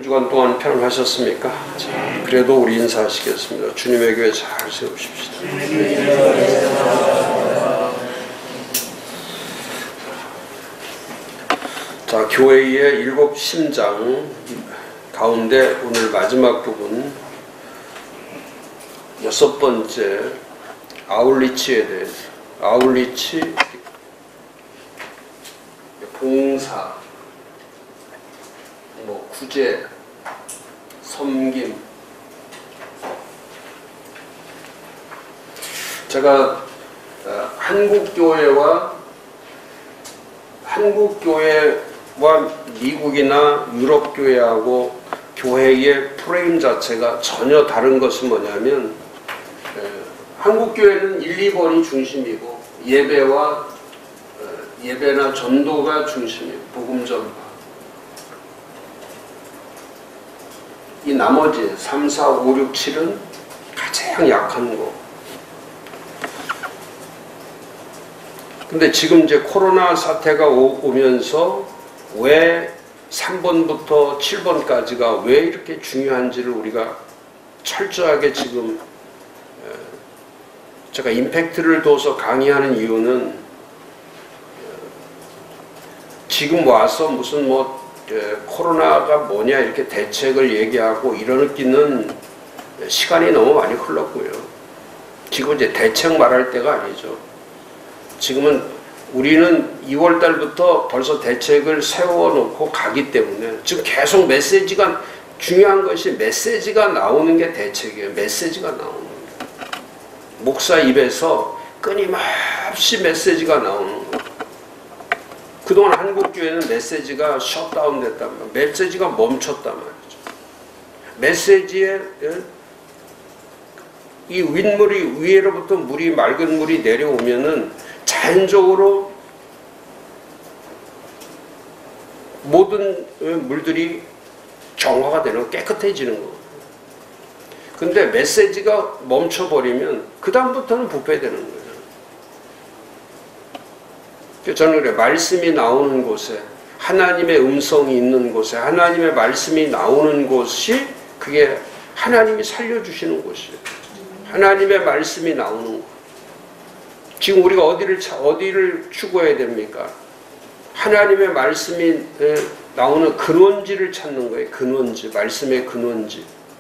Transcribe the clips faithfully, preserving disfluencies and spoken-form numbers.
주간 동안 편안하셨습니까? 자, 그래도 우리 인사하시겠습니다. 주님의 교회 잘 세우십시다. 자, 교회의 일곱 심장 가운데 오늘 마지막 부분 여섯 번째 아울리치에 대해서, 아울리치 봉사, 뭐 구제, 섬김. 제가 한국교회와 한국교회와 미국이나 유럽교회하고 교회의 프레임 자체가 전혀 다른 것은 뭐냐면, 한국교회는 일, 이 번이 중심이고 예배와 예배나 전도가 중심이고 복음 전파. 이 나머지 삼, 사, 오, 육, 칠은 가장 약한 거. 근데 지금 이제 코로나 사태가 오면서 왜 삼 번부터 칠 번까지가 왜 이렇게 중요한지를 우리가 철저하게 지금 제가 임팩트를 둬서 강의하는 이유는, 지금 와서 무슨 뭐 코로나가 뭐냐 이렇게 대책을 얘기하고 이러기는 시간이 너무 많이 흘렀고요. 지금 이제 대책 말할 때가 아니죠. 지금은 우리는 이월 달부터 벌써 대책을 세워놓고 가기 때문에 지금 계속 메시지가, 중요한 것이 메시지가 나오는 게 대책이에요. 메시지가 나오는 게. 목사 입에서 끊임없이 메시지가 나오는 거. 그동안 한국교회는 메시지가 셧다운 됐단 말이에요. 메시지가 멈췄단 말이죠. 메시지에 이 윗물이, 위에로부터 물이, 맑은 물이 내려오면은 자연적으로 모든 물들이 정화가 되는, 깨끗해지는 거. 근데 메시지가 멈춰버리면 그 다음부터는 부패되는 거예요. 저는 그래, 말씀이 나오는 곳에, 하나님의 음성이 있는 곳에, 하나님의 말씀이 나오는 곳이 그게 하나님이 살려주시는 곳이에요. 하나님의 말씀이 나오는 곳. 지금 우리가 어디를 어디를 추구해야 됩니까? 하나님의 말씀이 나오는 근원지를 찾는 거예요. 근원지, 말씀의 근원지.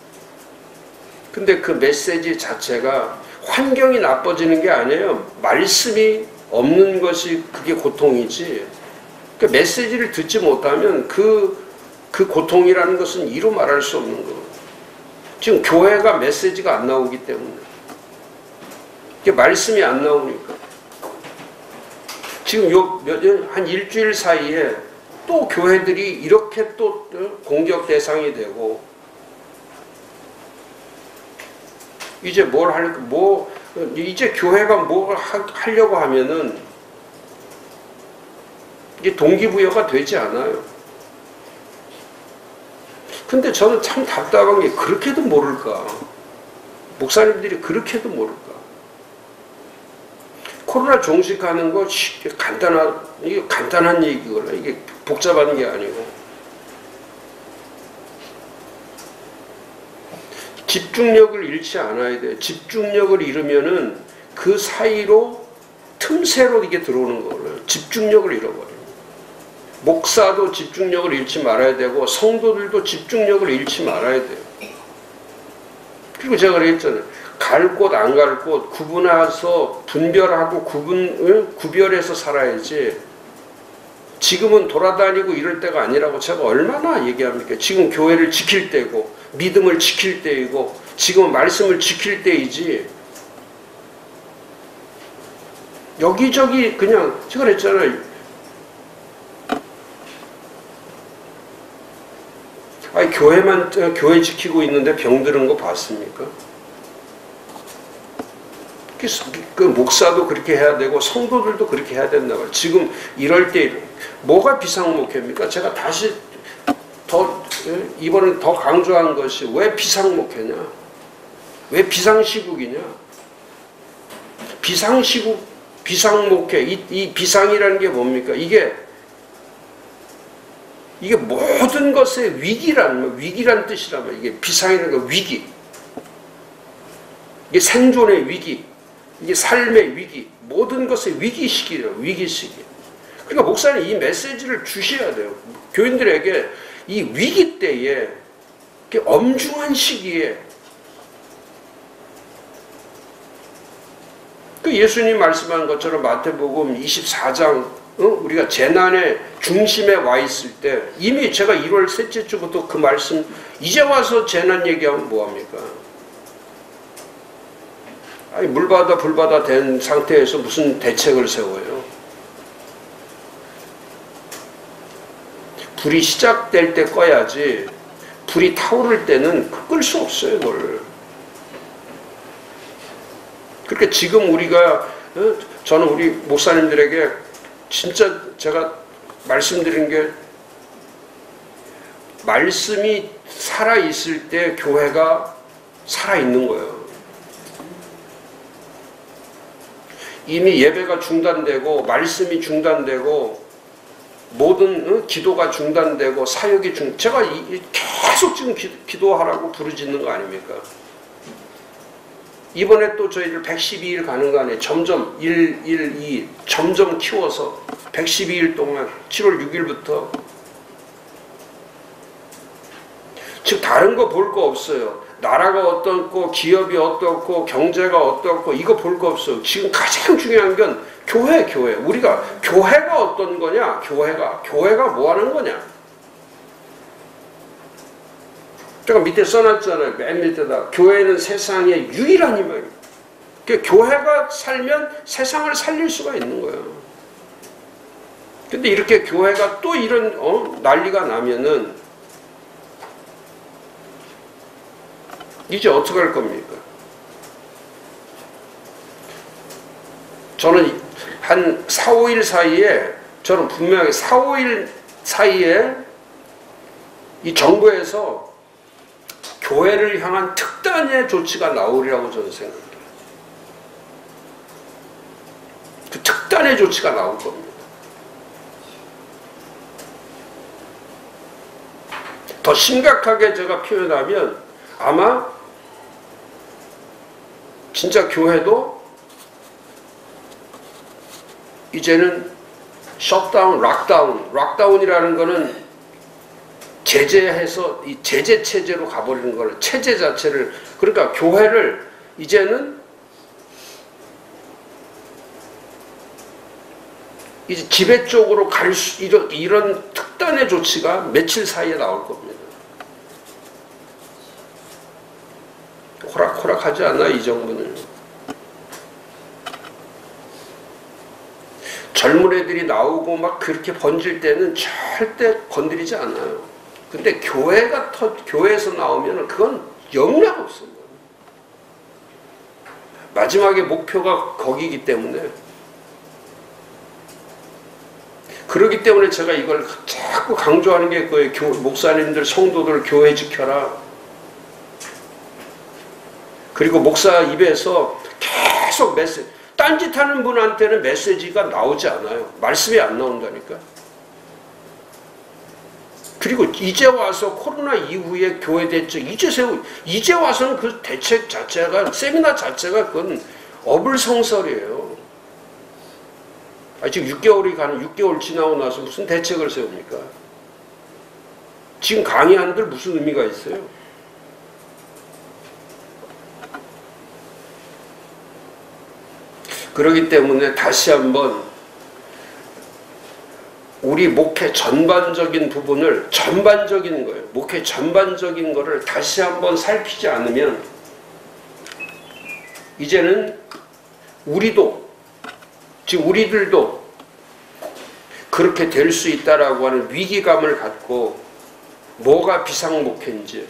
근데 그 메시지 자체가 환경이 나빠지는 게 아니에요. 말씀이 없는 것이 그게 고통이지. 그 메시지를 듣지 못하면 그, 그 고통이라는 것은 이루 말할 수 없는 거예요. 지금 교회가 메시지가 안 나오기 때문에. 이게 말씀이 안 나오니까. 지금 요, 한 일주일 사이에 또 교회들이 이렇게 또 공격 대상이 되고, 이제 뭘 할, 뭐, 이제 교회가 뭘 하려고 하면은 이게 동기부여가 되지 않아요. 근데 저는 참 답답한 게, 그렇게도 모를까? 목사님들이 그렇게도 모를까? 코로나 종식하는 거 쉽게 간단한, 이게 간단한 얘기거나 이게 복잡한 게 아니고, 집중력을 잃지 않아야 돼요. 집중력을 잃으면은 그 사이로 틈새로 이게 들어오는 거예요. 집중력을 잃어버려요. 목사도 집중력을 잃지 말아야 되고 성도들도 집중력을 잃지 말아야 돼요. 그리고 제가 그랬잖아요. 갈 곳 안 갈 곳 구분해서 분별하고 구분, 구별해서 살아야지. 지금은 돌아다니고 이럴 때가 아니라고 제가 얼마나 얘기합니까? 지금 교회를 지킬 때고 믿음을 지킬 때이고 지금 말씀을 지킬 때이지, 여기저기 그냥, 제가 그랬잖아요. 아니, 교회만, 교회 지키고 있는데 병드는 거 봤습니까? 그 목사도 그렇게 해야 되고 성도들도 그렇게 해야 된다 말이에요. 지금 이럴 때 뭐가 비상목회입니까? 제가 다시 더 이번에 더 강조한 것이, 왜 비상목회냐? 왜 비상시국이냐? 비상시국, 비상목회, 이, 이 비상이라는 게 뭡니까? 이게 이게 모든 것의 위기란, 위기란 뜻이라면 이게 비상이라는 거 위기. 이게 생존의 위기. 이게 삶의 위기. 모든 것의 위기 시기예요. 위기 시기. 그러니까 목사님 이 메시지를 주셔야 돼요. 교인들에게 이 위기 때에 엄중한 시기에 그 예수님 말씀한 것처럼 마태복음 이십사 장 어? 우리가 재난의 중심에 와 있을 때 이미 제가 일월 셋째 주부터 그 말씀 이제 와서 재난 얘기하면 뭐합니까? 아니 물바다 불바다 된 상태에서 무슨 대책을 세워요? 불이 시작될 때 꺼야지 불이 타오를 때는 끌 수 없어요. 그걸. 그러니까 지금 우리가 저는 우리 목사님들에게 진짜 제가 말씀드린 게 말씀이 살아있을 때 교회가 살아있는 거예요. 이미 예배가 중단되고 말씀이 중단되고 모든 기도가 중단되고 사역이 중 제가 계속 지금 기, 기도하라고 부르짖는 거 아닙니까? 이번에 또 저희들 백십이 일 가는 거 아니에요. 점점 일, 일, 이 점점 키워서 백십이 일 동안 칠월 육 일부터 즉 다른 거 볼 거 없어요. 나라가 어떻고 기업이 어떻고 경제가 어떻고 이거 볼 거 없어요. 지금 가장 중요한 건 교회 교회 우리가 교회가 어떤 거냐. 교회가 교회가 뭐 하는 거냐. 제가 밑에 써놨잖아요. 맨 밑에다 교회는 세상의 유일한 희망이에요. 그러니까 교회가 살면 세상을 살릴 수가 있는 거예요. 근데 이렇게 교회가 또 이런 어? 난리가 나면은 이제 어떻게 할 겁니까? 저는 한 사, 오 일 사이에 저는 분명히 사, 오 일 사이에 이 정부에서 교회를 향한 특단의 조치가 나오리라고 저는 생각해요. 그 특단의 조치가 나올 겁니다. 더 심각하게 제가 표현하면 아마 진짜 교회도 이제는 셧다운, 락다운, 락다운이라는 거는 제재해서 이 제재 체제로 가버리는 걸 체제 자체를 그러니까 교회를 이제는 이제 지배 쪽으로 갈 수 이런 이런 특단의 조치가 며칠 사이에 나올 겁니다. 호락호락하지 않아 이 정부는. 젊은 애들이 나오고 막 그렇게 번질 때는 절대 건드리지 않아요. 근데 교회가 터, 교회에서 나오면 그건 영락 없습니다. 마지막에 목표가 거기이기 때문에 그러기 때문에 제가 이걸 자꾸 강조하는 게 거예요. 교, 목사님들 성도들 교회 지켜라. 그리고 목사 입에서 계속 메시지 딴짓하는 분한테는 메시지가 나오지 않아요. 말씀이 안 나온다니까. 그리고 이제 와서 코로나 이후에 교회 대책 이제 세우 이제 와서는 그 대책 자체가 세미나 자체가 그건 어불성설이에요. 아직 육 개월이 가는 육 개월 지나고 나서 무슨 대책을 세웁니까? 지금 강의한들 무슨 의미가 있어요? 그렇기 때문에 다시 한번 우리 목회 전반적인 부분을 전반적인 거예요. 목회 전반적인 거를 다시 한번 살피지 않으면 이제는 우리도 지금 우리들도 그렇게 될 수 있다라고 하는 위기감을 갖고 뭐가 비상목회인지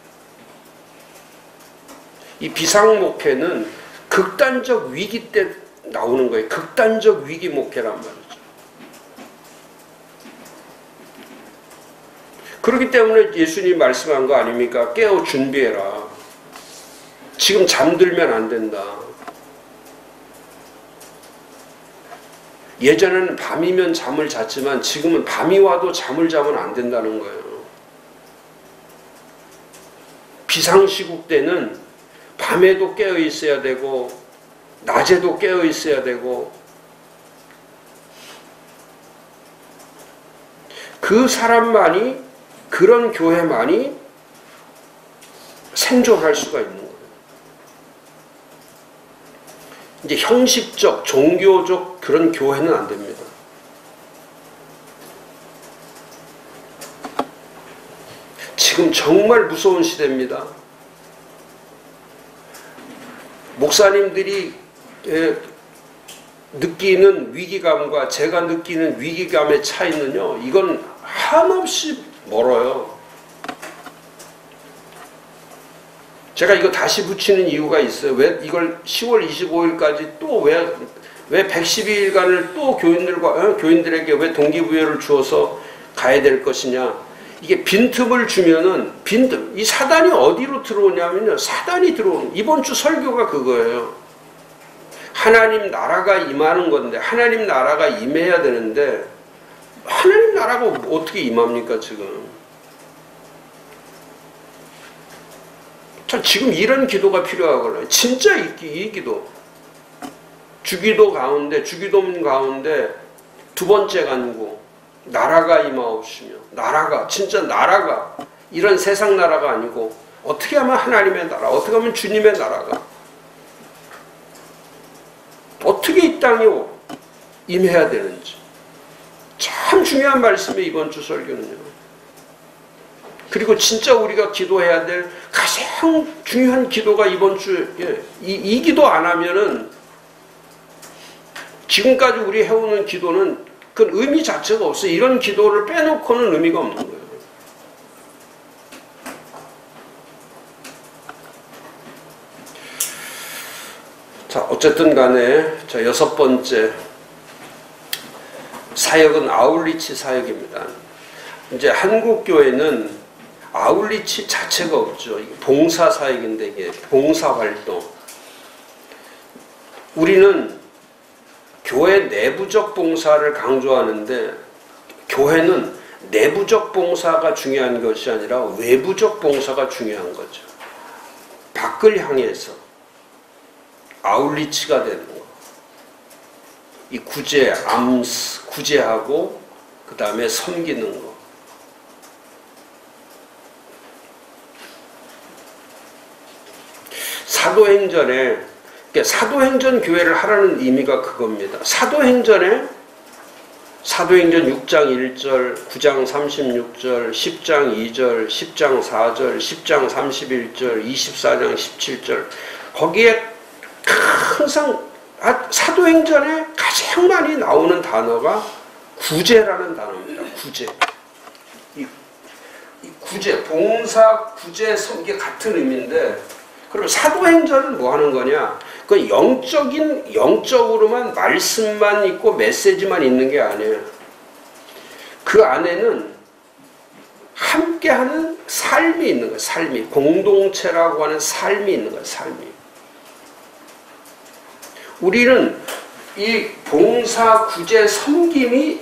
이 비상목회는 극단적 위기 때 나오는 거예요. 극단적 위기 목회란 말이죠. 그렇기 때문에 예수님이 말씀한 거 아닙니까? 깨어 준비해라. 지금 잠들면 안 된다. 예전에는 밤이면 잠을 잤지만 지금은 밤이 와도 잠을 자면 안 된다는 거예요. 비상시국 때는 밤에도 깨어 있어야 되고 낮에도 깨어 있어야 되고 그 사람만이 그런 교회만이 생존할 수가 있는 거예요. 이제 형식적, 종교적 그런 교회는 안 됩니다. 지금 정말 무서운 시대입니다. 목사님들이 느끼는 위기감과 제가 느끼는 위기감의 차이는요, 이건 한없이 멀어요. 제가 이거 다시 붙이는 이유가 있어요. 왜 이걸 시월 이십오일까지 또 왜, 왜 백십이 일간을 또 교인들과, 어? 교인들에게 왜 동기부여를 주어서 가야 될 것이냐. 이게 빈틈을 주면은, 빈틈, 이 사단이 어디로 들어오냐면요, 사단이 들어오는, 이번 주 설교가 그거예요. 하나님 나라가 임하는 건데, 하나님 나라가 임해야 되는데, 하나님 나라가 어떻게 임합니까, 지금? 자, 지금 이런 기도가 필요하거든요. 진짜 이, 이 기도. 주기도 가운데, 주기도문 가운데 두 번째 간구. 나라가 임하옵시며. 나라가, 진짜 나라가. 이런 세상 나라가 아니고, 어떻게 하면 하나님의 나라, 어떻게 하면 주님의 나라가. 어떻게 이 땅에 임해야 되는지. 참 중요한 말씀이에요, 이번 주 설교는요. 그리고 진짜 우리가 기도해야 될 가장 중요한 기도가 이번 주에, 이, 이 기도 안 하면은, 지금까지 우리 해오는 기도는 그 의미 자체가 없어요. 이런 기도를 빼놓고는 의미가 없는 거예요. 자, 어쨌든 간에, 자, 여섯 번째 사역은 아울리치 사역입니다. 이제 한국교회는 아울리치 자체가 없죠. 이게 봉사 사역인데, 이게 봉사 활동. 우리는 교회 내부적 봉사를 강조하는데, 교회는 내부적 봉사가 중요한 것이 아니라 외부적 봉사가 중요한 거죠. 밖을 향해서 아울리치가 되는 거. 이 구제, 암스, 구제하고 그 다음에 섬기는 거. 사도행전에, 그러니까 사도행전 교회를 하라는 의미가 그겁니다. 사도행전에 사도행전 육 장 일 절, 구 장 삼십육 절, 십 장 이 절, 십 장 사 절, 십 장 삼십일 절, 이십사 장 십칠 절, 거기에 항상 사도행전에 가장 많이 나오는 단어가 구제라는 단어입니다. 구제. 이, 이 구제, 봉사, 구제, 섬기 같은 의미인데, 그럼 사도행전은 뭐 하는 거냐? 그 영적인, 영적으로만 말씀만 있고 메시지만 있는 게 아니에요. 그 안에는 함께하는 삶이 있는 거예요. 삶이. 공동체라고 하는 삶이 있는 거예요. 삶이. 우리는 이 봉사, 구제, 섬김이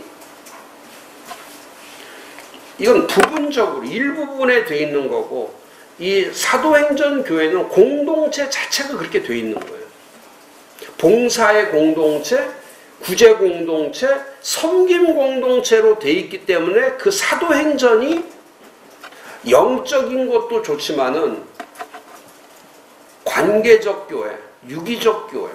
이건 부분적으로 일부분에 돼 있는 거고, 이 사도행전 교회는 공동체 자체가 그렇게 돼 있는 거예요. 봉사의 공동체, 구제 공동체, 섬김 공동체로 돼 있기 때문에 그 사도행전이 영적인 것도 좋지만은 관계적 교회, 유기적 교회.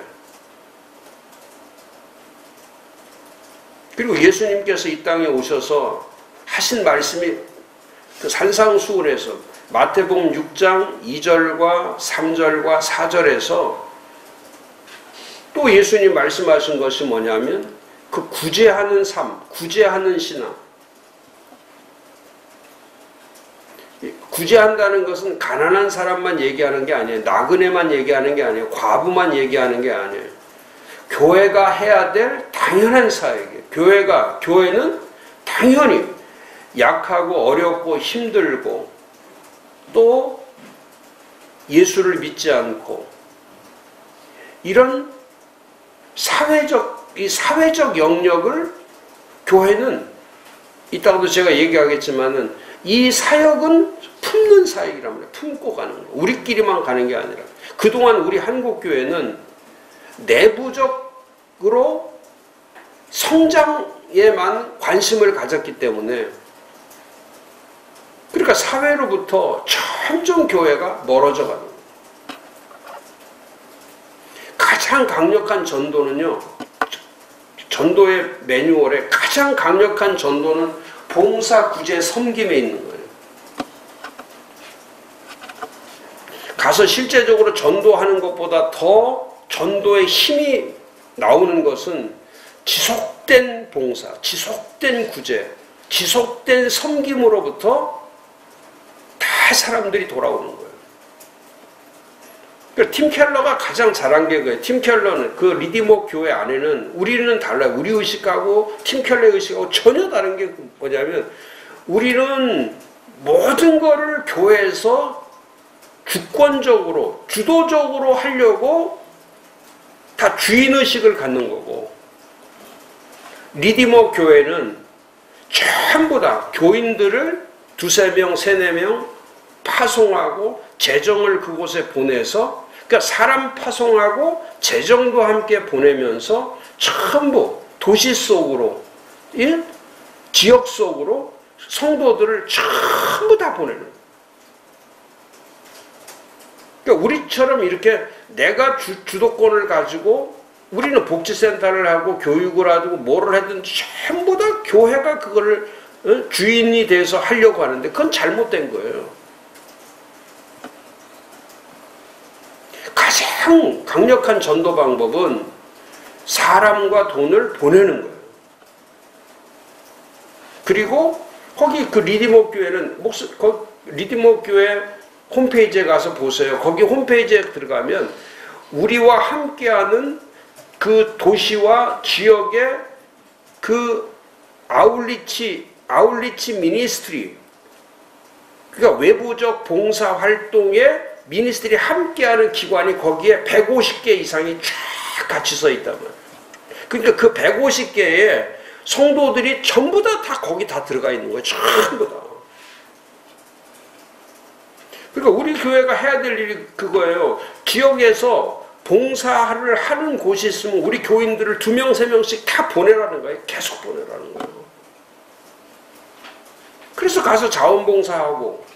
그리고 예수님께서 이 땅에 오셔서 하신 말씀이 그 산상수훈에서 마태복음 육 장 이 절과 삼 절과 사 절에서 또 예수님 말씀하신 것이 뭐냐면 그 구제하는 삶, 구제하는 신앙. 구제한다는 것은 가난한 사람만 얘기하는 게 아니에요. 나그네만 얘기하는 게 아니에요. 과부만 얘기하는 게 아니에요. 교회가 해야 될 당연한 사역이에요. 교회가, 교회는 당연히 약하고 어렵고 힘들고 또 예수를 믿지 않고 이런 사회적 이 사회적 영역을 교회는 이따가도 제가 얘기하겠지만은 이 사역은 품는 사역이란 말이에요. 품고 가는 거. 우리끼리만 가는 게 아니라. 그동안 우리 한국교회는 내부적으로 성장에만 관심을 가졌기 때문에 그러니까 사회로부터 점점 교회가 멀어져 가는 거예요. 가장 강력한 전도는요. 전도의 매뉴얼에 가장 강력한 전도는 봉사, 구제, 섬김에 있는 거예요. 가서 실제적으로 전도하는 것보다 더 전도의 힘이 나오는 것은 지속된 봉사, 지속된 구제, 지속된 섬김으로부터 다 사람들이 돌아오는 거예요. 그러니까 팀 켈러가 가장 잘한 게 그거예요. 팀 켈러는 그 리디머 교회 안에는 우리는 달라요. 우리 의식하고 팀 켈러의 의식하고 전혀 다른 게 뭐냐면 우리는 모든 거를 교회에서 주권적으로 주도적으로 하려고 다 주인의식을 갖는 거고 리디머 교회는 전부 다 교인들을 두세 명, 세네 명 파송하고 재정을 그곳에 보내서 그러니까 사람 파송하고 재정도 함께 보내면서 전부 도시 속으로 예? 지역 속으로 성도들을 전부 다 보내는 거예요. 그러니까 우리처럼 이렇게 내가 주, 주도권을 가지고 우리는 복지센터를 하고 교육을 하고 뭐를 하든 전부 다 교회가 그거를 어? 주인이 돼서 하려고 하는데 그건 잘못된 거예요. 가장 강력한 전도 방법은 사람과 돈을 보내는 거예요. 그리고 거기 그 리디머 교회는 목수, 그 리디머 교회 홈페이지에 가서 보세요. 거기 홈페이지에 들어가면 우리와 함께하는 그 도시와 지역의 그 아울리치, 아울리치 미니스트리, 그러니까 외부적 봉사 활동에 미니스트리 함께하는 기관이 거기에 백오십 개 이상이 쫙 같이 써 있단 말이에요. 그러니까 그 백오십 개의 성도들이 전부 다, 다 거기 다 들어가 있는 거예요. 전부 다. 그러니까 우리 교회가 해야 될 일이 그거예요. 지역에서 봉사를 하는 곳이 있으면 우리 교인들을 두 명, 세 명씩 다 보내라는 거예요. 계속 보내라는 거예요. 그래서 가서 자원봉사하고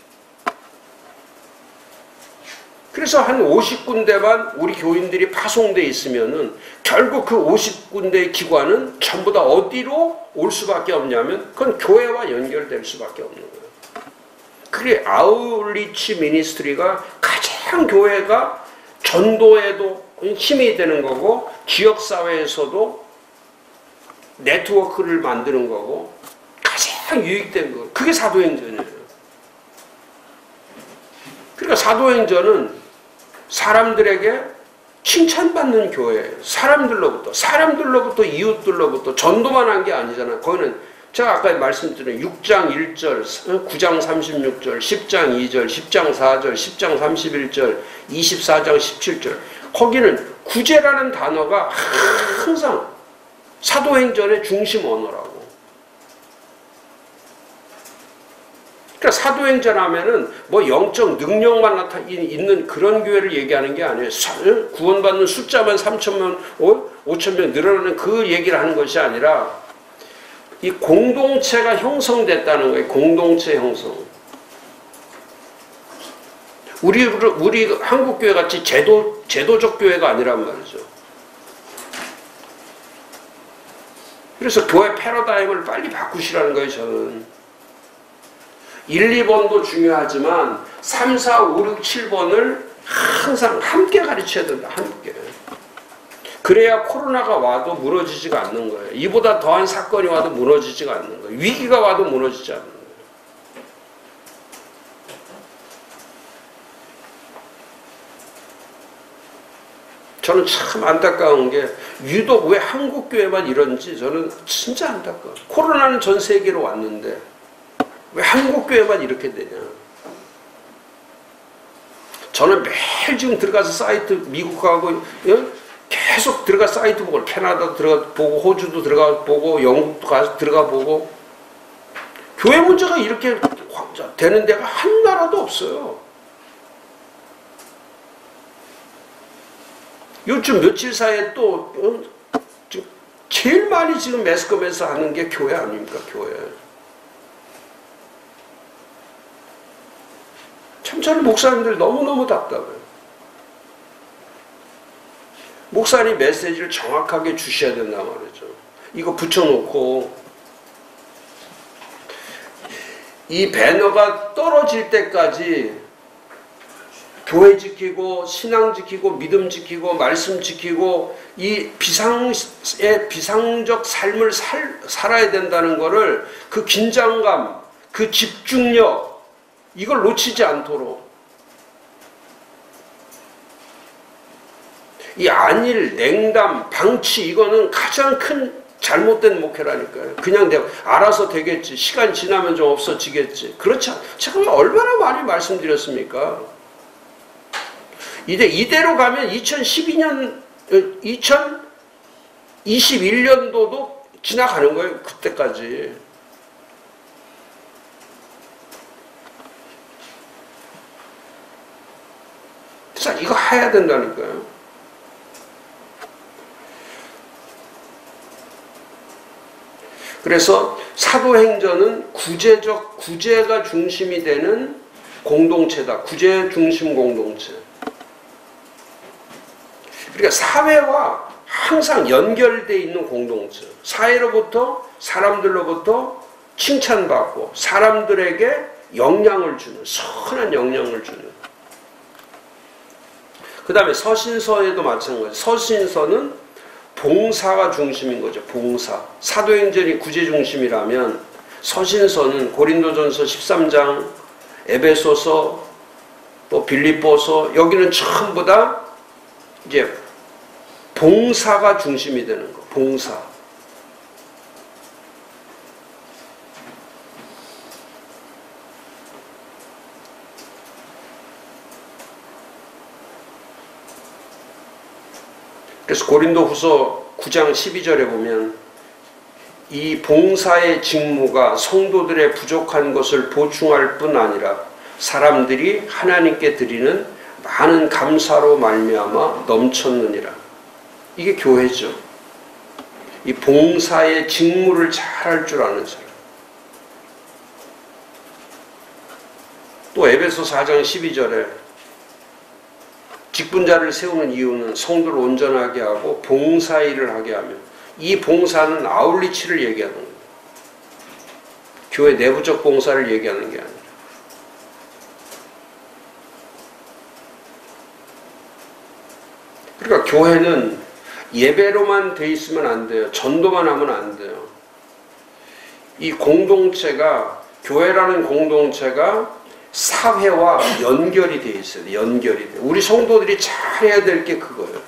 그래서 한 오십 군데만 우리 교인들이 파송돼 있으면은 결국 그 오십 군데의 기관은 전부 다 어디로 올 수밖에 없냐면 그건 교회와 연결될 수밖에 없는 거예요. 그게 아울리치 미니스트리가 가장 교회가 전도에도 힘이 되는 거고 지역사회에서도 네트워크를 만드는 거고 가장 유익된 거. 그게 사도행전이에요. 그러니까 사도행전은 사람들에게 칭찬받는 교회예요. 사람들로부터. 사람들로부터 이웃들로부터 전도만 한 게 아니잖아요. 거기는 제가 아까 말씀드린 육 장 일 절, 구 장 삼십육 절, 십 장 이 절, 십 장 사 절, 십 장 삼십일 절, 이십사 장 십칠 절 거기는 구제라는 단어가 항상 사도행전의 중심 언어라고. 그러니까 사도행전 하면은 뭐 영적 능력만 나타 있는 그런 교회를 얘기하는 게 아니에요. 구원받는 숫자만 삼천 명, 오천 명 늘어나는 그 얘기를 하는 것이 아니라 이 공동체가 형성됐다는 거예요. 공동체 형성. 우리 우리 한국 교회 같이 제도 제도적 교회가 아니란 말이죠. 그래서 교회 패러다임을 빨리 바꾸시라는 거예요. 저는. 일, 이 번도 중요하지만 삼, 사, 오, 육, 칠 번을 항상 함께 가르쳐야 된다. 함께. 그래야 코로나가 와도 무너지지가 않는 거예요. 이보다 더한 사건이 와도 무너지지가 않는 거예요. 위기가 와도 무너지지 않는 거예요. 저는 참 안타까운 게 유독 왜 한국 교회만 이런지 저는 진짜 안타까워요. 코로나는 전 세계로 왔는데 왜 한국 교회만 이렇게 되냐. 저는 매일 지금 들어가서 사이트 미국하고 계속 들어가 사이트 보고 캐나다도 들어가 보고 호주도 들어가 보고 영국도 가서 들어가 보고 교회 문제가 이렇게 되는 데가 한 나라도 없어요. 요즘 며칠 사이에 또 어, 제일 많이 지금 매스컴에서 하는 게 교회 아닙니까? 교회. 참 저는 목사님들 너무너무 답답해요. 목사님 메시지를 정확하게 주셔야 된단 말이죠. 이거 붙여놓고 이 배너가 떨어질 때까지 교회 지키고 신앙 지키고 믿음 지키고 말씀 지키고 이 비상의 비상적 삶을 살, 살아야 된다는 거를 그 긴장감, 그 집중력 이걸 놓치지 않도록 이 안일, 냉담, 방치 이거는 가장 큰 잘못된 목회라니까요. 그냥 내가 알아서 되겠지. 시간 지나면 좀 없어지겠지. 그렇지 않, 제가 얼마나 많이 말씀드렸습니까? 이대, 이대로 가면 이천십이 년, 이천이십일 년도도 지나가는 거예요. 그때까지. 그래서 이거 해야 된다니까요. 그래서 사도행전은 구제적, 구제가 중심이 되는 공동체다. 구제 중심 공동체. 그러니까 사회와 항상 연결되어 있는 공동체. 사회로부터, 사람들로부터 칭찬받고 사람들에게 영향을 주는, 선한 영향을 주는. 그 다음에 서신서에도 마찬가지. 서신서는 봉사가 중심인 거죠. 봉사. 사도행전이 구제 중심이라면 서신서는 고린도전서 십삼 장, 에베소서, 또 빌립보서 여기는 전부 다 이제 봉사가 중심이 되는 거. 봉사. 그래서 고린도후서 구 장 십이 절에 보면 이 봉사의 직무가 성도들의 부족한 것을 보충할 뿐 아니라 사람들이 하나님께 드리는 많은 감사로 말미암아 넘쳤느니라. 이게 교회죠. 이 봉사의 직무를 잘 할 줄 아는 사람. 또 에베소 사 장 십이 절에 직분자를 세우는 이유는 성도를 온전하게 하고 봉사일을 하게 하며, 이 봉사는 아울리치를 얘기하는 거예요. 교회 내부적 봉사를 얘기하는 게 아니라. 그러니까 교회는 예배로만 돼 있으면 안 돼요. 전도만 하면 안 돼요. 이 공동체가, 교회라는 공동체가 사회와 연결이 돼 있어요. 연결이 돼. 우리 성도들이 잘해야 될 게 그거예요.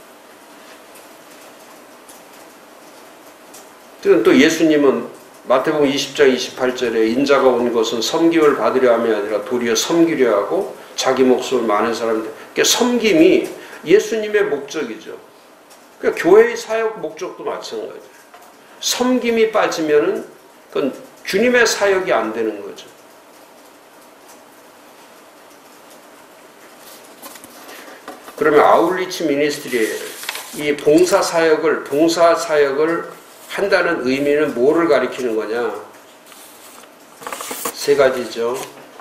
또 예수님은 마태복음 이십 장 이십팔 절에 인자가 온 것은 섬김을 받으려 함이 아니라 도리어 섬기려 하고 자기 목숨을 많은 사람들. 그러니까 섬김이 예수님의 목적이죠. 그러니까 교회의 사역 목적도 마찬가지예요. 섬김이 빠지면은 그건 주님의 사역이 안 되는 거죠. 그러면 아울리치 미니스트리, 이 봉사 사역을 봉사 사역을 한다는 의미는 뭐를 가리키는 거냐? 세 가지죠.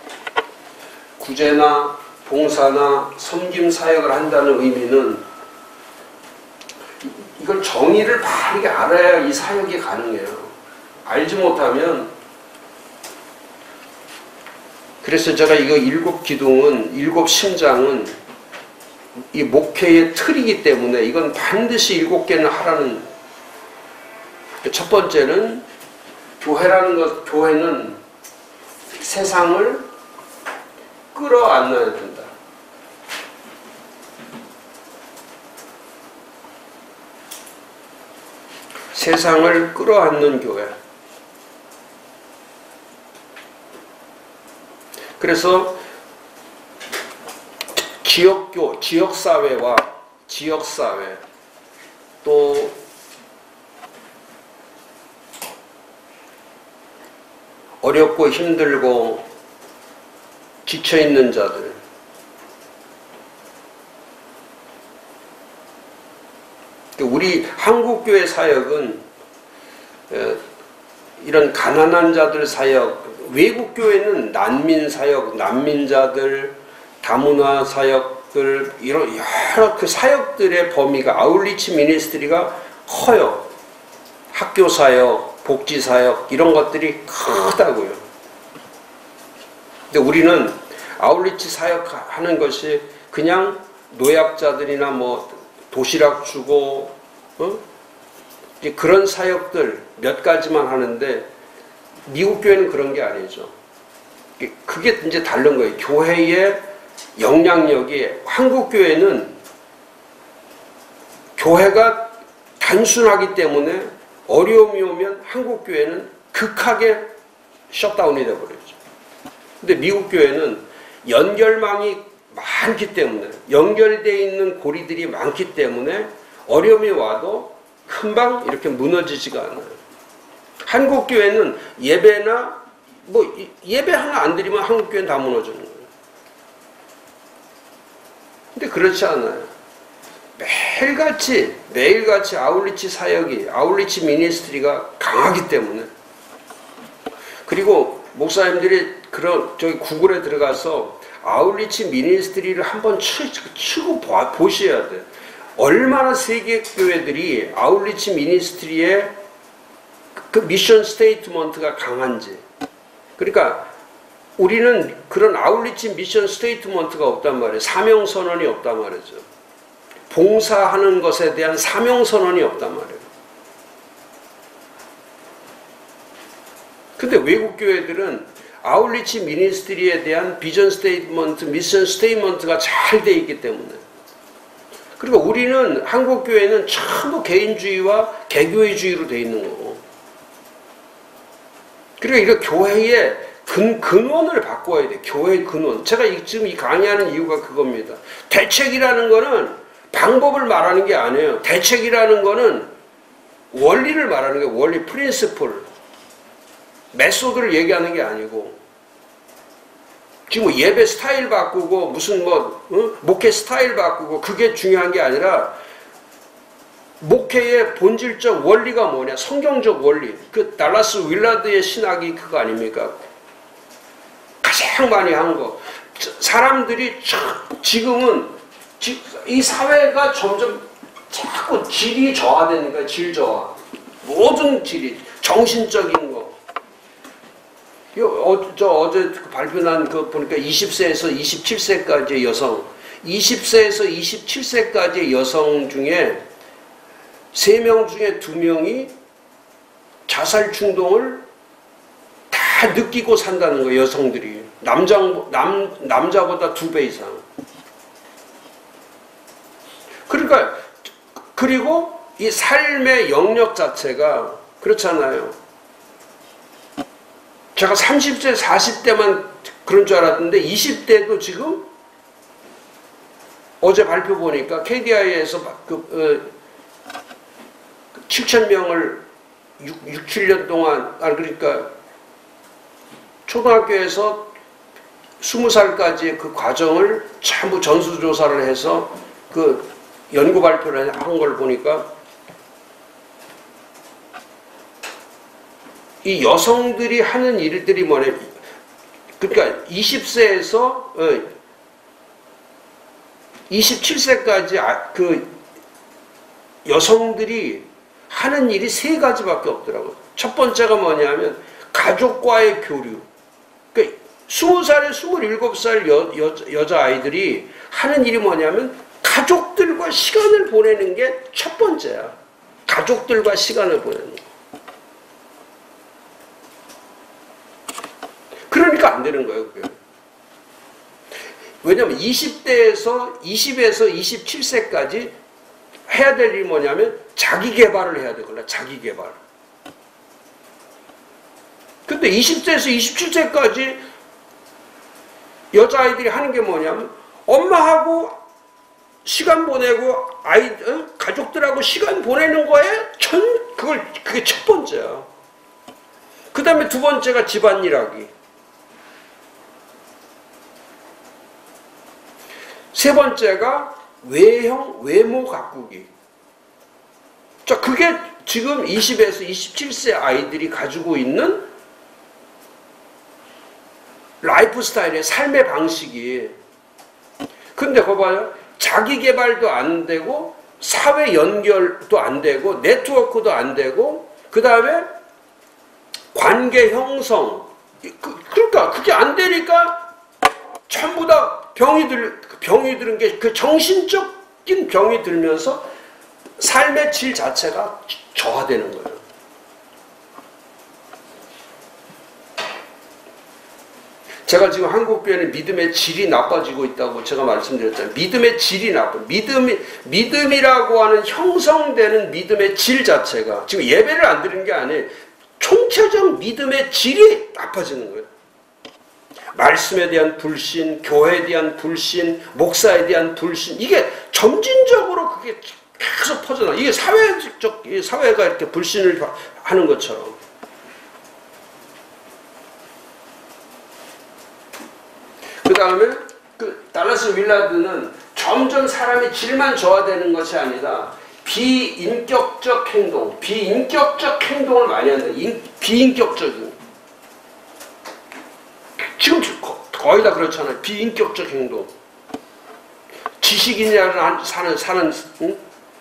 구제나 봉사나 섬김 사역을 한다는 의미는 이걸 정의를 바르게 알아야 이 사역이 가능해요. 알지 못하면, 그래서 제가 이거 일곱 기둥은, 일곱 심장은 이 목회의 틀이기 때문에 이건 반드시 일곱 개는 하라는. 첫 번째는 교회라는 것, 교회는 세상을 끌어안아야 된다. 세상을 끌어안는 교회. 그래서 지역교, 지역사회와 지역사회, 또 어렵고 힘들고 지쳐있는 자들, 우리 한국교회 사역은 이런 가난한 자들 사역, 외국교회는 난민 사역, 난민자들, 다문화 사역들, 이런 여러 그 사역들의 범위가, 아울리치 미니스트리가 커요. 학교 사역, 복지 사역, 이런 것들이 크다고요. 근데 우리는 아울리치 사역하는 것이 그냥 노약자들이나 뭐 도시락 주고, 어? 이제 그런 사역들 몇 가지만 하는데, 미국 교회는 그런 게 아니죠. 그게 이제 다른 거예요. 교회의 영향력이, 한국 교회는 교회가 단순하기 때문에 어려움이 오면 한국 교회는 극하게 셧다운이 되어버리죠. 근데 미국 교회는 연결망이 많기 때문에, 연결되어 있는 고리들이 많기 때문에 어려움이 와도 금방 이렇게 무너지지가 않아요. 한국 교회는 예배나 뭐 예배 하나 안 드리면 한국 교회는 다 무너지는 거예요. 근데 그렇지 않아요. 매일같이 매일같이 아울리치 사역이, 아울리치 미니스트리가 강하기 때문에. 그리고 목사님들이 그런 저기 구글에 들어가서 아울리치 미니스트리를 한번 치고 보셔야 돼. 얼마나 세계 교회들이 아울리치 미니스트리의 그 미션 스테이트먼트가 강한지. 그러니까 우리는 그런 아울리치 미션 스테이트먼트가 없단 말이에요. 사명 선언이 없단 말이죠. 봉사하는 것에 대한 사명 선언이 없단 말이에요. 근데 외국 교회들은 아울리치 미니스트리에 대한 비전 스테이트먼트, 미션 스테이트먼트가 잘 돼 있기 때문에. 그리고 우리는 한국 교회는 전부 개인주의와 개교회주의로 돼 있는 거고. 그리고 이거 교회의 근, 근원을 바꿔야 돼. 교회의 근원. 제가 지금 이 강의하는 이유가 그겁니다. 대책이라는 거는 방법을 말하는 게 아니에요. 대책이라는 거는 원리를 말하는 게, 원리, 프린시플. 메소드를 얘기하는 게 아니고, 지금 뭐 예배 스타일 바꾸고 무슨 뭐 어? 목회 스타일 바꾸고 그게 중요한 게 아니라, 목회의 본질적 원리가 뭐냐, 성경적 원리. 그 달라스 윌라드의 신학이 그거 아닙니까? 가장 많이 한 거. 사람들이 지금은 이 사회가 점점 자꾸 질이 저하되니까, 질 저하. 모든 질이, 정신적인 거. 어, 저 어제 발표난 그 보니까 이십 세에서 이십칠 세까지의 여성, 이십 세에서 이십칠 세까지의 여성 중에 세 명 중에 두 명이 자살 충동을 다 느끼고 산다는 거예요, 여성들이. 남자, 남, 남자보다 두 배 이상. 그러니까, 그리고 이 삶의 영역 자체가 그렇잖아요. 제가 삼십 세, 사십 대만 그런 줄 알았는데 이십 대도 지금 어제 발표 보니까 케이디아이에서 그, 어, 칠천 명을 육, 칠 년 동안, 아, 그러니까 초등학교에서 스무 살까지의 그 과정을 전부 전수조사를 해서 그 연구 발표를 한 걸 보니까 이 여성들이 하는 일들이 뭐냐, 그러니까 이십 세에서 이십칠 세까지 그 여성들이 하는 일이 세 가지밖에 없더라고요. 첫 번째가 뭐냐면 가족과의 교류. 그러니까 스무 살에 스물일곱 살 여, 여, 여자아이들이 하는 일이 뭐냐면 가족들과 시간을 보내는 게 첫 번째야. 가족들과 시간을 보내는 거. 그러니까 안 되는 거예요, 그게. 왜냐면 이십 대에서 이십에서 이십칠 세까지 해야 될 일이 뭐냐면 자기 개발을 해야 되거든요. 자기 개발. 근데 이십 세에서 이십칠 세까지 여자아이들이 하는 게 뭐냐면 엄마하고 시간 보내고 아이 어? 가족들하고 시간 보내는 거에 전 그걸 그게 첫 번째야. 그 다음에 두 번째가 집안일하기. 세 번째가 외형 외모 가꾸기. 자, 그게 지금 이십에서 이십칠 세 아이들이 가지고 있는 라이프 스타일의 삶의 방식이. 근데 그거 봐요. 자기 개발도 안 되고 사회 연결도 안 되고 네트워크도 안 되고 그 다음에 관계 형성. 그, 그러니까 그게 안 되니까 전부 다 병이 들 병이 드는 게 그 정신적인 병이 들면서 삶의 질 자체가 저하되는 거예요. 제가 지금 한국교회는 믿음의 질이 나빠지고 있다고 제가 말씀드렸잖아요. 믿음의 질이 나빠. 믿음이, 믿음이라고 하는 형성되는 믿음의 질 자체가 지금 예배를 안 드리는 게 아니에요. 총체적 믿음의 질이 나빠지는 거예요. 말씀에 대한 불신, 교회에 대한 불신, 목사에 대한 불신, 이게 점진적으로 그게 계속 퍼져나. 이게 사회적, 사회가 이렇게 불신을 하는 것처럼. 그 다음에 그 달라스 윌라드는 점점 사람이 질만 저하되는 것이 아니라 비인격적 행동, 비인격적 행동을 많이 한다. 인, 비인격적인. 지금 거의 다 그렇잖아요. 비인격적 행동. 지식인이라는 사는, 사는, 응?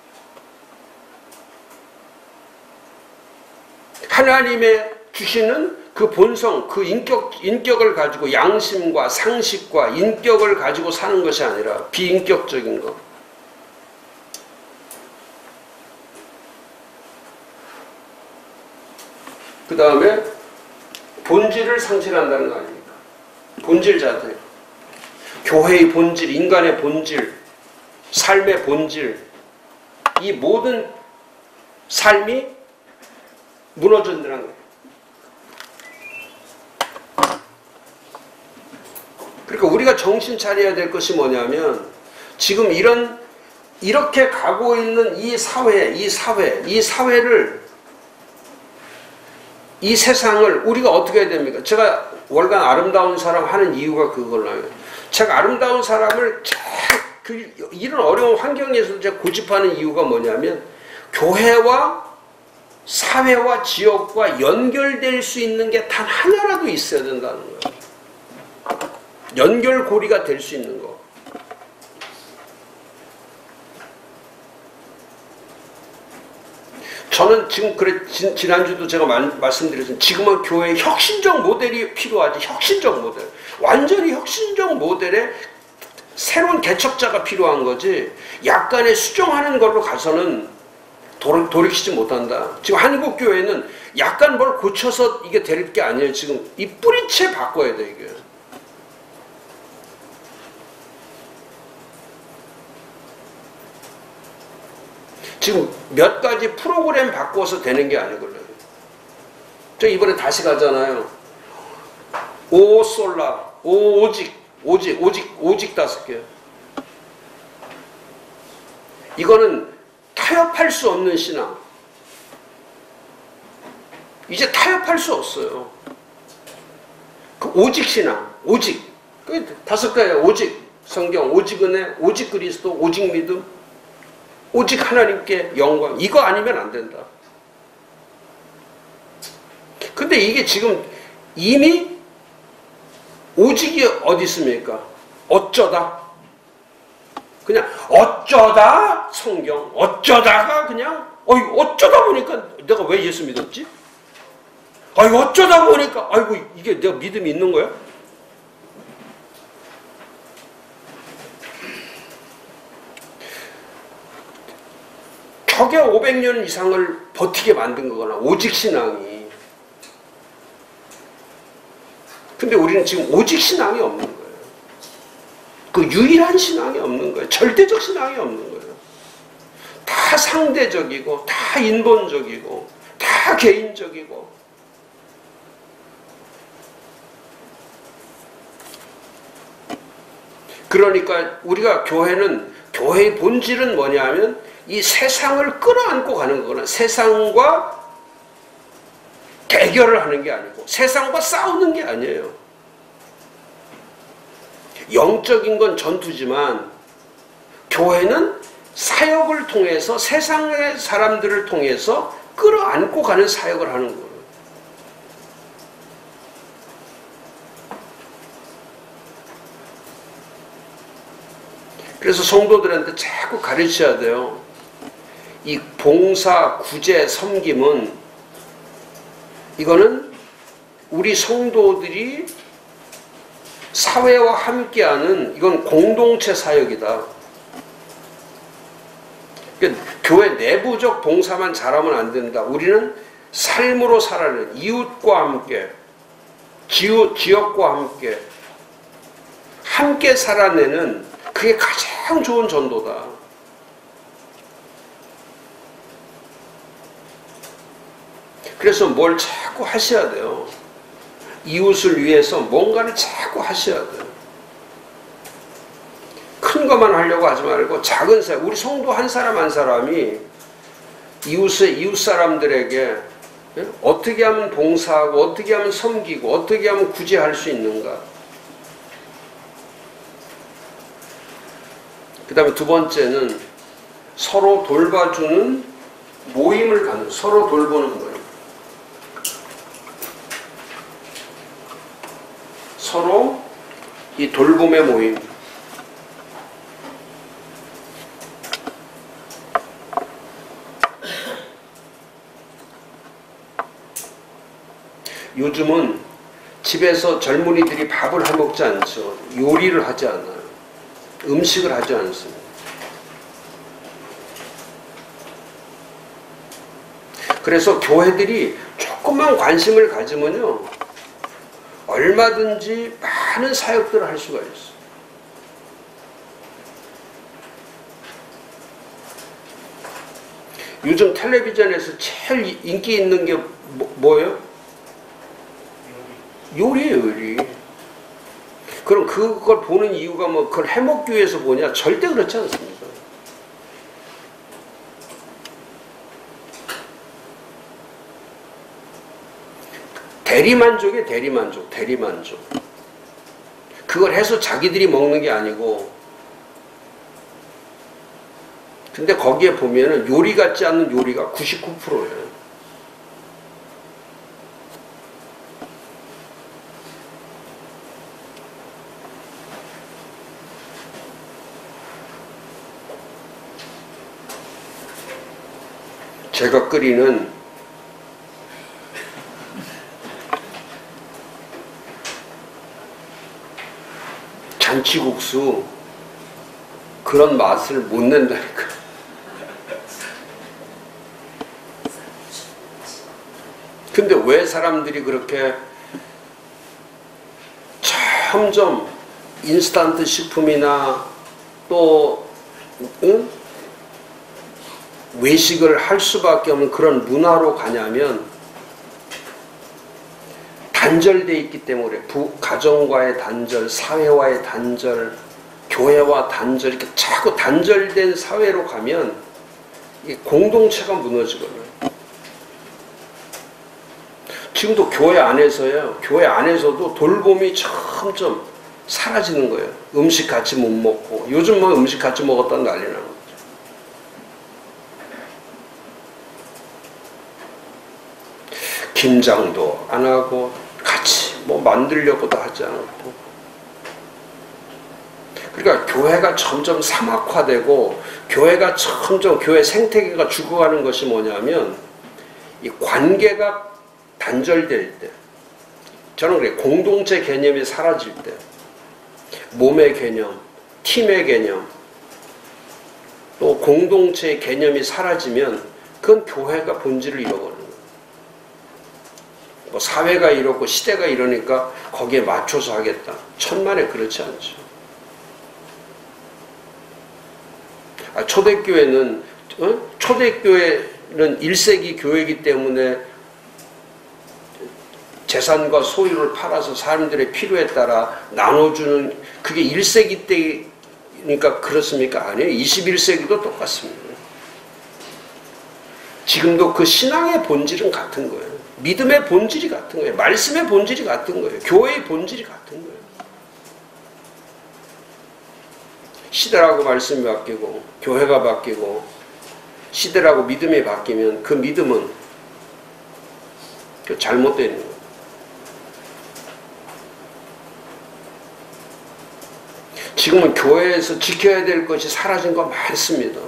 하나님의 주시는 그 본성, 그 인격, 인격을 가지고 양심과 상식과 인격을 가지고 사는 것이 아니라 비인격적인 것. 그 다음에 본질을 상실한다는 거 아닙니까? 본질 자체. 교회의 본질, 인간의 본질, 삶의 본질, 이 모든 삶이 무너진다는 거예요. 그러니까 우리가 정신 차려야 될 것이 뭐냐면 지금 이런 이렇게 가고 있는 이 사회, 이 사회, 이 사회를 이 세상을 우리가 어떻게 해야 됩니까? 제가 월간 아름다운 사람 하는 이유가 그걸로요. 제가 아름다운 사람을 그 이런 어려운 환경에서 제가 고집하는 이유가 뭐냐면 교회와 사회와 지역과 연결될 수 있는 게 단 하나라도 있어야 된다는 거예요. 연결고리가 될 수 있는 거. 저는 지금 그래 지, 지난주도 제가 말, 말씀드렸지만 지금은 교회에 혁신적 모델이 필요하지. 혁신적 모델. 완전히 혁신적 모델에 새로운 개척자가 필요한 거지. 약간의 수정하는 걸로 가서는 돌, 돌이키지 못한다. 지금 한국 교회는 약간 뭘 고쳐서 이게 될 게 아니에요. 지금 이 뿌리채 바꿔야 돼 이게. 지금 몇 가지 프로그램 바꿔서 되는 게 아니거든요. 저 이번에 다시 가잖아요. 오 솔라, 오 오직, 오직, 오직, 오직 다섯 개. 이거는 타협할 수 없는 신앙. 이제 타협할 수 없어요. 그 오직 신앙, 오직. 그 다섯 개예요. 오직 성경, 오직 은혜, 오직 그리스도, 오직 믿음. 오직 하나님께 영광. 이거 아니면 안 된다. 근데 이게 지금 이미 오직이 어디 있습니까? 어쩌다. 그냥 어쩌다 성경. 어쩌다가 그냥 어이 어쩌다 보니까 내가 왜 예수 믿었지? 아이고 어쩌다 보니까 아이고 이게 내가 믿음이 있는 거야? 적에 오백 년 이상을 버티게 만든 거거나 오직 신앙이. 근데 우리는 지금 오직 신앙이 없는 거예요. 그 유일한 신앙이 없는 거예요. 절대적 신앙이 없는 거예요. 다 상대적이고 다 인본적이고 다 개인적이고. 그러니까 우리가 교회는 교회의 본질은 뭐냐면 이 세상을 끌어안고 가는 거구나. 세상과 대결을 하는 게 아니고 세상과 싸우는 게 아니에요. 영적인 건 전투지만 교회는 사역을 통해서 세상의 사람들을 통해서 끌어안고 가는 사역을 하는 거예요. 그래서 성도들한테 자꾸 가르쳐야 돼요. 이 봉사, 구제, 섬김은 이거는 우리 성도들이 사회와 함께하는 이건 공동체 사역이다. 그러니까 교회 내부적 봉사만 잘하면 안 된다. 우리는 삶으로 살아내는 이웃과 함께, 지역, 지역과 함께, 함께 살아내는 그게 가장 좋은 전도다. 그래서 뭘 자꾸 하셔야 돼요. 이웃을 위해서 뭔가를 자꾸 하셔야 돼요. 큰 것만 하려고 하지 말고 작은 사람, 우리 성도 한 사람 한 사람이 이웃의 이웃 사람들에게 어떻게 하면 봉사하고 어떻게 하면 섬기고 어떻게 하면 구제할 수 있는가. 그 다음에 두 번째는 서로 돌봐주는 모임을 갖는, 서로 돌보는 거예요. 서로 이 돌봄의 모임. 요즘은 집에서 젊은이들이 밥을 해 먹지 않죠. 요리를 하지 않아요. 음식을 하지 않습니다. 그래서 교회들이 조금만 관심을 가지면요, 얼마든지 많은 사역들을 할 수가 있어요. 요즘 텔레비전에서 제일 인기 있는 게 뭐, 뭐예요? 요리예요, 요리. 그럼 그걸 보는 이유가 뭐 그걸 해먹기 위해서 보냐? 절대 그렇지 않습니다. 대리만족이에요, 대리만족, 대리만족. 그걸 해서 자기들이 먹는 게 아니고. 근데 거기에 보면은 요리 같지 않은 요리가 구십구 퍼센트예요. 제가 끓이는 잔치국수 그런 맛을 못 낸다니까. 근데 왜 사람들이 그렇게 점점 인스턴트 식품이나 또 응? 외식을 할 수밖에 없는 그런 문화로 가냐면 단절되어 있기 때문에 부, 가정과의 단절, 사회와의 단절, 교회와 단절, 이렇게 자꾸 단절된 사회로 가면 이 공동체가 무너지거든요. 지금도 교회 안에서요, 교회 안에서도 돌봄이 점점 사라지는 거예요. 음식 같이 못 먹고, 요즘 뭐 음식 같이 먹었다는 난리 나는 거죠. 김장도 안 하고 같이 뭐 만들려고도 하지 않고. 그러니까 교회가 점점 사막화되고 교회가 점점 교회 생태계가 죽어가는 것이 뭐냐면 이 관계가 단절될 때, 저는 그래, 공동체 개념이 사라질 때, 몸의 개념, 팀의 개념, 또 공동체의 개념이 사라지면 그건 교회가 본질을 잃어버려요. 뭐 사회가 이렇고 시대가 이러니까 거기에 맞춰서 하겠다. 천만에 그렇지 않죠. 아, 초대교회는 어? 초대교회는 일 세기 교회이기 때문에 재산과 소유를 팔아서 사람들의 필요에 따라 나눠주는, 그게 일 세기 때 그러니까 그렇습니까? 아니에요. 이십일 세기도 똑같습니다. 지금도 그 신앙의 본질은 같은 거예요. 믿음의 본질이 같은 거예요. 말씀의 본질이 같은 거예요. 교회의 본질이 같은 거예요. 시대라고 말씀이 바뀌고 교회가 바뀌고 시대라고 믿음이 바뀌면 그 믿음은 잘못되어 있는 거예요. 지금은 교회에서 지켜야 될 것이 사라진 거 많습니다.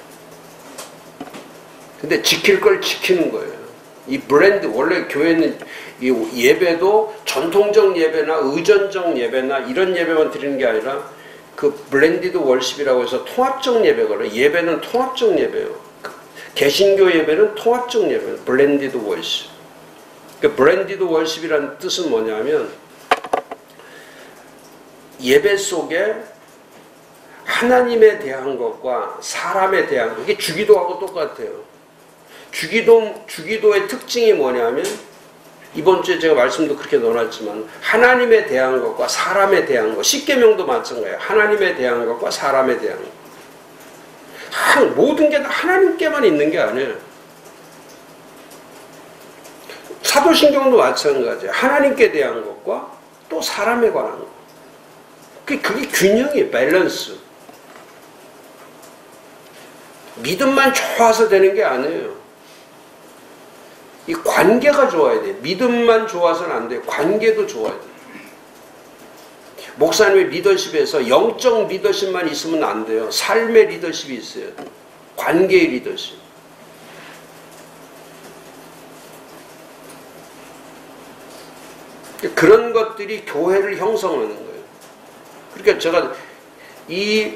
근데 지킬 걸 지키는 거예요. 이 브랜드, 원래 교회는 이 예배도 전통적 예배나 의전적 예배나 이런 예배만 드리는 게 아니라 그 블렌디드 월십이라고 해서 통합적 예배거든요. 예배는 통합적 예배예요. 개신교 예배는 통합적 예배예요. 블렌디드 월십. 그 블렌디드 월십이라는 뜻은 뭐냐면 예배 속에 하나님에 대한 것과 사람에 대한 것, 이게 주기도하고 똑같아요. 주기도, 주기도의 특징이 뭐냐면 이번 주에 제가 말씀도 그렇게 넣어놨지만 하나님에 대한 것과 사람에 대한 것, 십계명도 마찬가지예요. 하나님에 대한 것과 사람에 대한 것. 한, 모든 게 다 하나님께만 있는 게 아니에요. 사도신경도 마찬가지예요. 하나님께 대한 것과 또 사람에 관한 것. 그게, 그게 균형이에요. 밸런스. 믿음만 좋아서 되는 게 아니에요. 이 관계가 좋아야 돼. 믿음만 좋아서는 안 돼. 관계도 좋아야 돼. 목사님의 리더십에서 영적 리더십만 있으면 안 돼요. 삶의 리더십이 있어야 돼. 관계의 리더십. 그런 것들이 교회를 형성하는 거예요. 그러니까 제가 이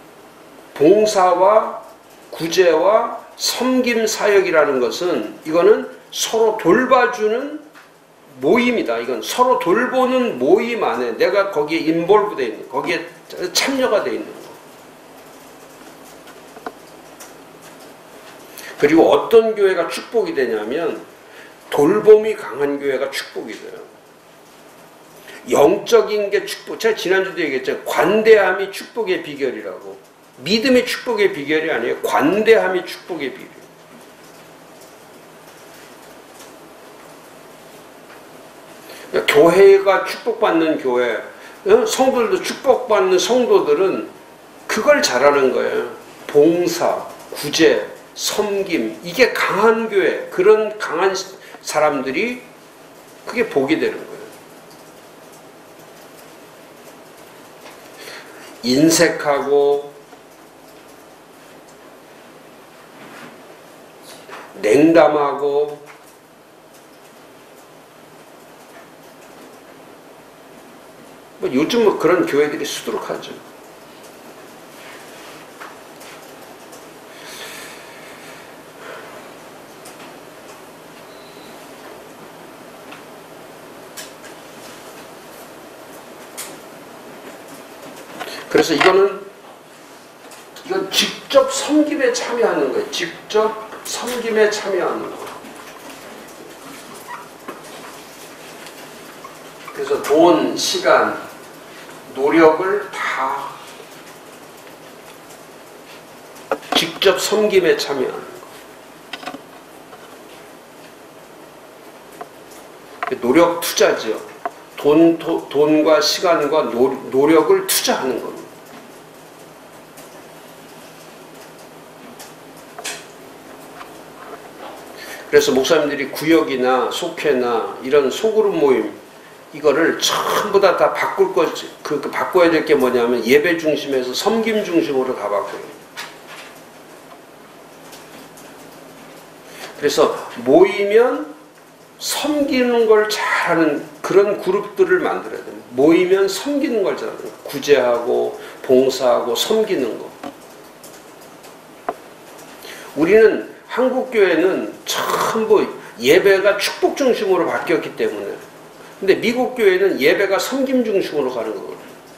봉사와 구제와 섬김 사역이라는 것은 이거는 서로 돌봐주는 모임이다. 이건 서로 돌보는 모임 안에 내가 거기에 인볼브 되어 있는, 거기에 참여가 되어 있는 거. 그리고 어떤 교회가 축복이 되냐면 돌봄이 강한 교회가 축복이 돼요. 영적인 게 축복. 제가 지난주도 얘기했죠. 관대함이 축복의 비결이라고. 믿음이 축복의 비결이 아니에요. 관대함이 축복의 비결. 교회가 축복받는 교회, 성도들도 축복받는 성도들은 그걸 잘하는 거예요. 봉사, 구제, 섬김, 이게 강한 교회, 그런 강한 사람들이 그게 복이 되는 거예요. 인색하고 냉담하고 뭐 요즘 뭐 그런 교회들이 수두룩하죠. 그래서 이거는 이건 직접 섬김에 참여하는 거예요. 직접 섬김에 참여하는 거. 그래서 돈, 시간, 노력을 다 직접 섬김에 참여하는 거. 노력 투자죠. 돈, 도, 돈과 시간과 노, 노력을 투자하는 겁니다. 그래서 목사님들이 구역이나 속회나 이런 소그룹 모임 이거를 전부 다, 다 바꿀 것, 그, 그 바꿔야 될 게 뭐냐면 예배 중심에서 섬김 중심으로 다 바꿔요. 그래서 모이면 섬기는 걸 잘하는 그런 그룹들을 만들어야 돼요. 모이면 섬기는 걸 잘하는 거예요. 구제하고 봉사하고 섬기는 거. 우리는 한국교회는 전부 예배가 축복 중심으로 바뀌었기 때문에, 근데 미국 교회는 예배가 섬김 중심으로 가는 거거든요.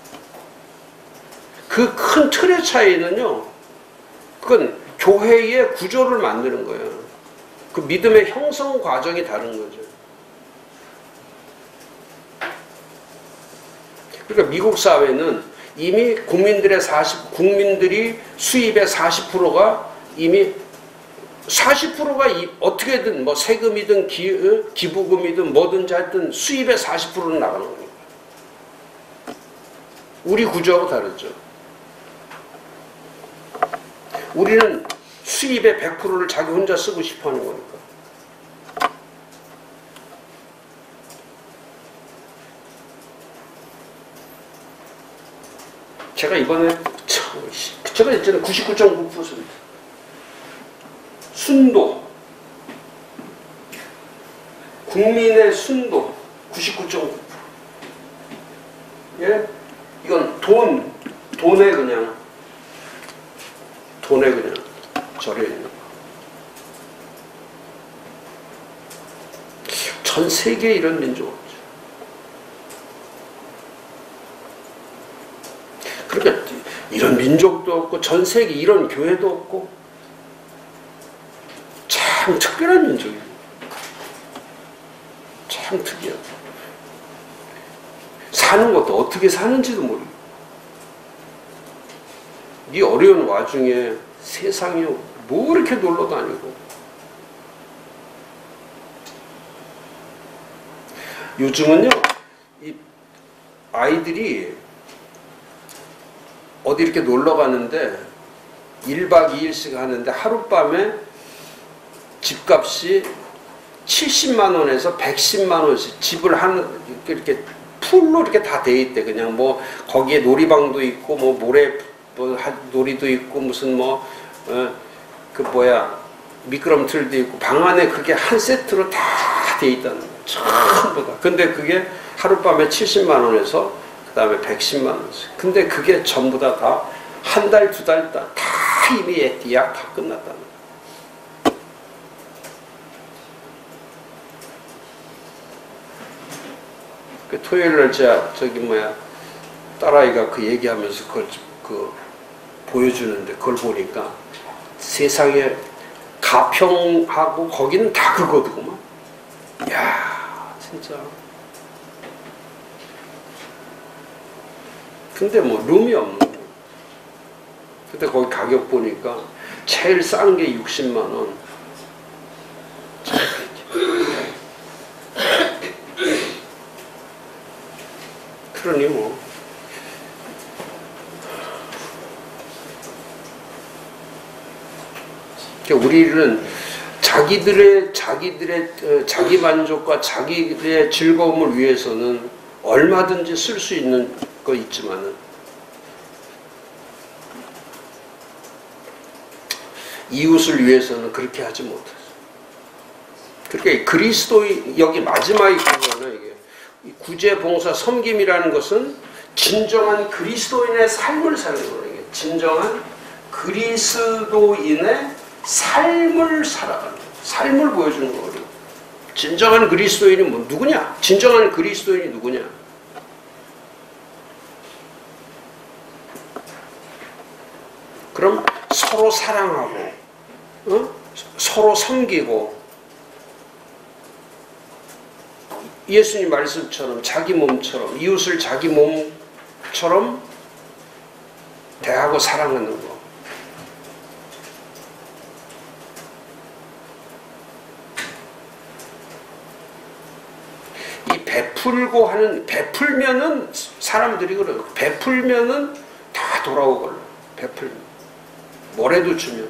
그 큰 틀의 차이는요, 그건 교회의 구조를 만드는 거예요. 그 믿음의 형성 과정이 다른 거죠. 그러니까 미국 사회는 이미 국민들의 사십 국민들이 수입의 사십 퍼센트가 이미 사십 퍼센트가 이, 어떻게든 뭐 세금이든 기, 기부금이든 뭐든지 하여튼 수입의 사십 퍼센트는 나가는 거예요. 우리 구조하고 다르죠. 우리는 수입의 백 퍼센트를 자기 혼자 쓰고 싶어 하는 거니까. 제가 이번에 제가 있잖아요. 구십구 점 구 퍼센트 순도 국민의 순도 구십구 점 구 퍼센트 예? 이건 돈 돈에 그냥 돈에 그냥 절여 있는 거. 전 세계에 이런 민족 없죠. 그러니까 이런 민족도 없고 전 세계 이런 교회도 없고 참 특별한 민족이에요. 참 특이하고 사는 것도 어떻게 사는지도 모르고 이 어려운 와중에 세상이 뭐 이렇게 놀러 다니고 요즘은요 이 아이들이 어디 이렇게 놀러 가는데 일 박 이 일씩 하는데 하룻밤에 집값이 칠십만 원에서 백십만 원씩 집을 한 이렇게 풀로 이렇게 다 돼 있대. 그냥 뭐 거기에 놀이방도 있고 뭐 모래 뭐 놀이도 있고 무슨 뭐 그 어, 뭐야 미끄럼틀도 있고 방 안에 그게 한 세트로 다 돼 있다는 거야. 전부 다. 근데 그게 하룻밤에 칠십만 원에서 그 다음에 백십만 원씩. 근데 그게 전부 다 다 한 달 두 달 다 이미 예약 다 끝났다는 거야. 그 토요일 날 제가 저기 뭐야 딸아이가 그 얘기하면서 그걸 그 보여주는데 그걸 보니까 세상에 가평하고 거기는 다 그거더구만. 이야 진짜. 근데 뭐 룸이 없는 거야. 근데 거기 가격 보니까 제일 싼 게 육십만 원. 그러니 뭐 우리는 자기들의 자기들의 자기 만족과 자기들의 즐거움을 위해서는 얼마든지 쓸 수 있는 거 있지만은 이웃을 위해서는 그렇게 하지 못해서. 그러니까 그리스도의 여기 마지막에 보면은 이게 구제봉사 섬김이라는 것은 진정한 그리스도인의 삶을 사는 거예요. 진정한 그리스도인의 삶을 살아가는 거예요. 삶을 보여주는 거예요. 진정한 그리스도인이 뭐 누구냐? 진정한 그리스도인이 누구냐? 그럼 서로 사랑하고 어? 서로 섬기고 예수님 말씀처럼 자기 몸처럼 이웃을 자기 몸처럼 대하고 사랑하는 거. 이 베풀고 하는 베풀면은 사람들이 그래요. 베풀면은 다 돌아오거든. 베풀면 뭐래도 주면.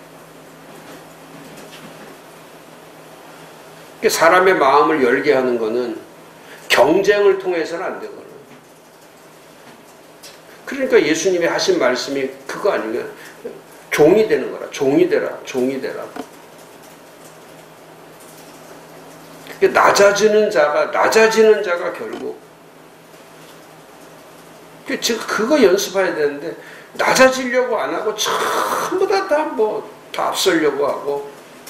사람의 마음을 열게 하는 것은 경쟁을 통해서는 안 되거든요. 그러니까 예수님이 하신 말씀이 그거 아니에요. 종이 되는 거라. 종이 되라. 종이 되라. 낮아지는 자가 낮아지는 자가 결국 지금 그거 연습해야 되는데 낮아지려고 안 하고 전부 다 다 뭐 다 앞서려고 하고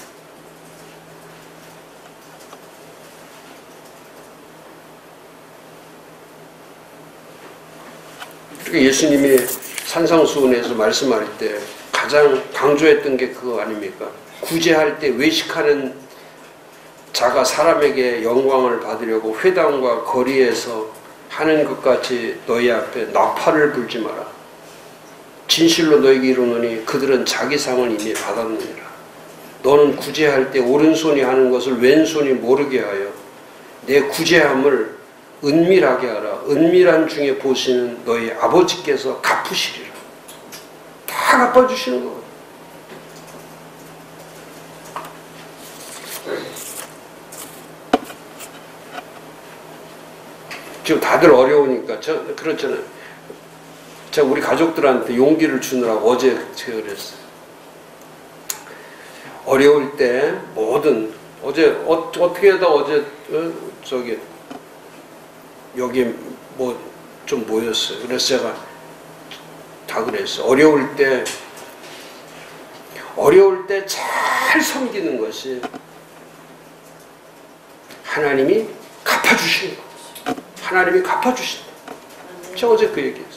예수님이 산상수훈에서 말씀할 때 가장 강조했던 게 그거 아닙니까? 구제할 때 외식하는 자가 사람에게 영광을 받으려고 회당과 거리에서 하는 것 같이 너희 앞에 나팔을 불지 마라. 진실로 너에게 이르노니 그들은 자기 상을 이미 받았느니라. 너는 구제할 때 오른손이 하는 것을 왼손이 모르게 하여 내 구제함을 은밀하게 하라. 은밀한 중에 보시는 너희 아버지께서 갚으시리라. 다 갚아주시는 거예요. 지금 다들 어려우니까 저 그렇잖아요. 제가 우리 가족들한테 용기를 주느라고 어제 제가 그랬어요. 어려울 때 뭐든 어제 어, 어떻게 하다 어제 어, 저기 여기 뭐 좀 모였어요. 그래서 제가 다 그랬어요. 어려울 때 어려울 때 잘 섬기는 것이 하나님이 갚아주시는 거. 하나님이 갚아주신다. 제가 어제 그 얘기했어요.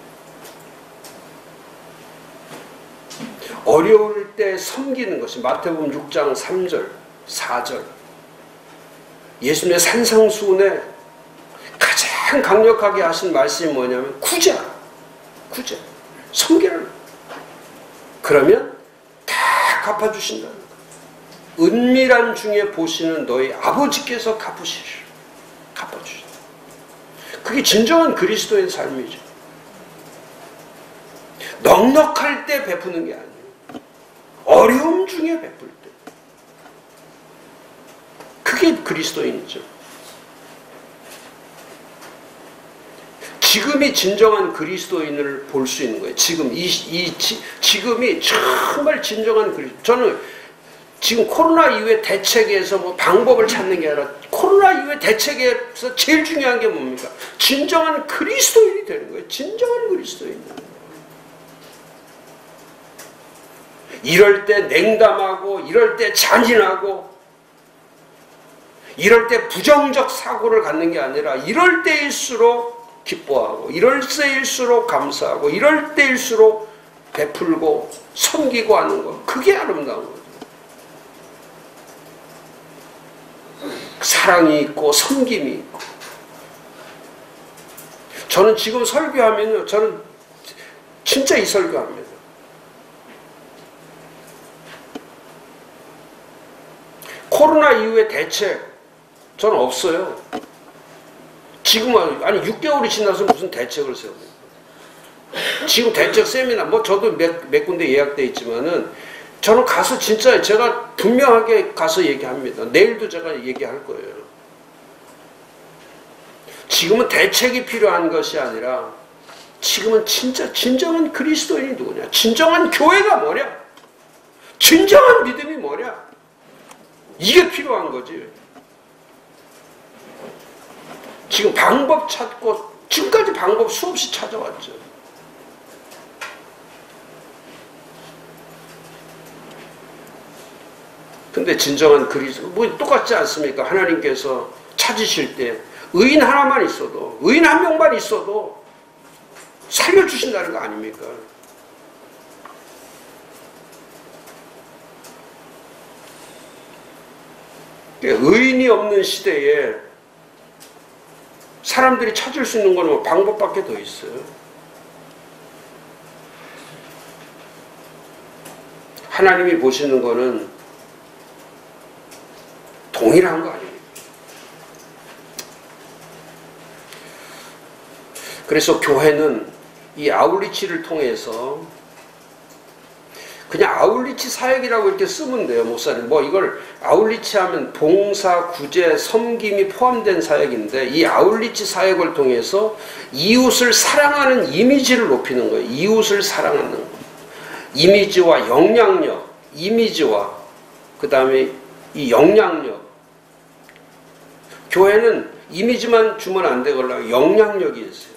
어려울 때 섬기는 것이 마태복음 육 장 삼 절 사 절 예수님의 산상수훈에 가장 강력하게 하신 말씀이 뭐냐면 구제하라. 구제. 섬기라. 그러면 다 갚아주신다는 거예요. 은밀한 중에 보시는 너희 아버지께서 갚으시리라. 갚아주신다. 그게 진정한 그리스도의 삶이죠. 넉넉할 때 베푸는 게 아니에요. 어려움 중에 베풀 때. 그게 그리스도인이죠. 지금이 진정한 그리스도인을 볼 수 있는 거예요. 지금 이, 이 지, 지금이 정말 진정한 그리스도. 저는 지금 코로나 이후의 대책에서 뭐 방법을 찾는 게 아니라 코로나 이후의 대책에서 제일 중요한 게 뭡니까? 진정한 그리스도인이 되는 거예요. 진정한 그리스도인. 이럴 때 냉담하고 이럴 때 잔인하고 이럴 때 부정적 사고를 갖는 게 아니라 이럴 때일수록 기뻐하고 이럴 때일수록 감사하고 이럴 때일수록 베풀고 섬기고 하는 거. 그게 아름다운 거죠. 사랑이 있고 섬김이 있고. 저는 지금 설교하면요, 저는 진짜 이 설교합니다. 코로나 이후의 대책 저는 없어요. 지금은 아니 육 개월이 지나서 무슨 대책을 세웁니까? 지금 대책 세미나 뭐 저도 몇, 몇 군데 예약돼 있지만은 저는 가서 진짜 제가 분명하게 가서 얘기합니다. 내일도 제가 얘기할 거예요. 지금은 대책이 필요한 것이 아니라 지금은 진짜 진정한 그리스도인이 누구냐? 진정한 교회가 뭐냐? 진정한 믿음이 뭐냐? 이게 필요한 거지. 지금 방법 찾고 지금까지 방법 수없이 찾아왔죠. 근데 진정한 그리스도 뭐 똑같지 않습니까? 하나님께서 찾으실 때 의인 하나만 있어도 의인 한 명만 있어도 살려주신다는 거 아닙니까? 의인이 없는 시대에 사람들이 찾을 수 있는 건 방법밖에 더 있어요. 하나님이 보시는 거는 동일한 거 아닙니까? 그래서 교회는 이 아울리치를 통해서 그냥 아울리치 사역이라고 이렇게 쓰면 돼요, 목사님. 뭐 이걸 아울리치 하면 봉사, 구제, 섬김이 포함된 사역인데 이 아울리치 사역을 통해서 이웃을 사랑하는 이미지를 높이는 거예요. 이웃을 사랑하는 거. 이미지와 영향력, 이미지와 그 다음에 이 영향력. 교회는 이미지만 주면 안 되걸라 영향력이 있어요.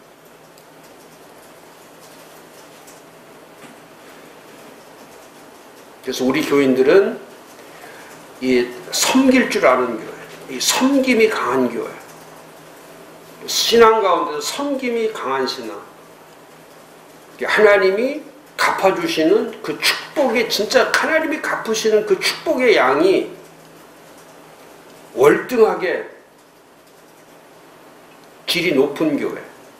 그래서 우리 교인들은 이 섬길 줄 아는 교회, 이 섬김이 강한 교회, 신앙 가운데서 섬김이 강한 신앙, 하나님이 갚아주시는 그 축복의 진짜 하나님이 갚으시는 그 축복의 양이 월등하게 질이 높은 교회.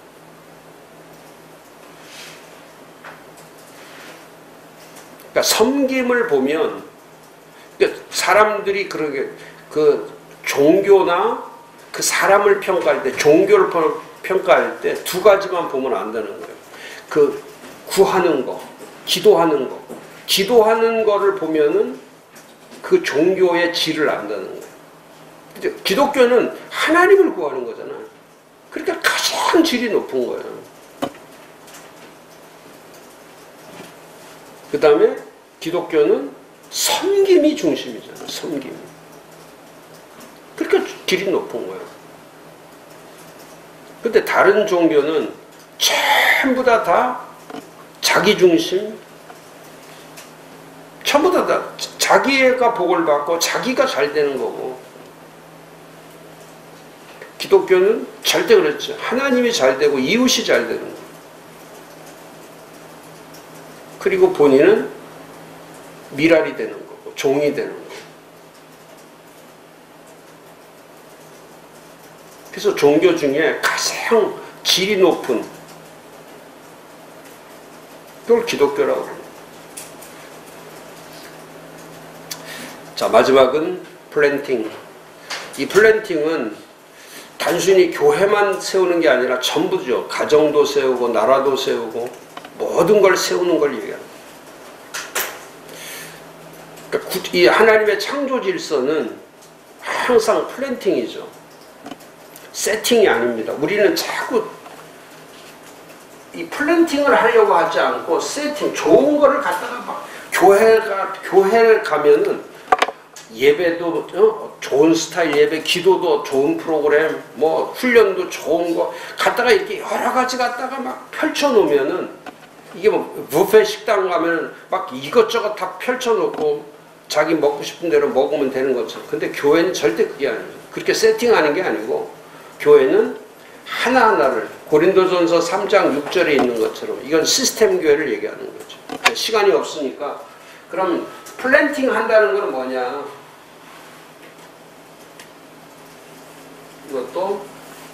그러니까 섬김을 보면 그러니까 사람들이 그러게 그 종교나 그 사람을 평가할 때 종교를 평가할 때 두 가지만 보면 안 되는 거예요. 그 구하는 거, 기도하는 거. 기도하는 거를 보면은 그 종교의 질을 안다는 거예요. 기독교는 하나님을 구하는 거잖아요. 그러니까 가장 질이 높은 거예요. 그 다음에 기독교는 섬김이 중심이잖아요. 섬김. 그러니까 질이 높은 거예요. 근데 다른 종교는 전부 다 다 자기 중심, 전부 다, 다 자기가 복을 받고 자기가 잘 되는 거고, 기독교는 절대 그렇죠. 하나님이 잘 되고 이웃이 잘 되는 거예요. 그리고 본인은 미랄이 되는 거고 종이 되는 거고. 그래서 종교 중에 가장 질이 높은 그걸 기독교라고 합니다. 자, 마지막은 플랜팅. 이 플랜팅은 단순히 교회만 세우는 게 아니라 전부죠. 가정도 세우고 나라도 세우고 모든 걸 세우는 걸 얘기합니다. 그러니까 이 하나님의 창조 질서는 항상 플랜팅이죠. 세팅이 아닙니다. 우리는 자꾸 이 플랜팅을 하려고 하지 않고 세팅, 좋은 거를 갖다가 막 교회가 교회를 가면은 예배도 어? 좋은 스타일 예배, 기도도 좋은 프로그램, 뭐 훈련도 좋은 거 갖다가 이렇게 여러 가지 갖다가 막 펼쳐 놓으면은 이게 뭐 뷔페 식당 가면은 막 이것저것 다 펼쳐 놓고 자기 먹고 싶은 대로 먹으면 되는 것처럼. 근데 교회는 절대 그게 아니에요. 그렇게 세팅하는 게 아니고 교회는 하나하나를 고린도전서 삼 장 육 절에 있는 것처럼 이건 시스템 교회를 얘기하는 거죠. 시간이 없으니까 그럼 플랜팅 한다는 건 뭐냐? 이것도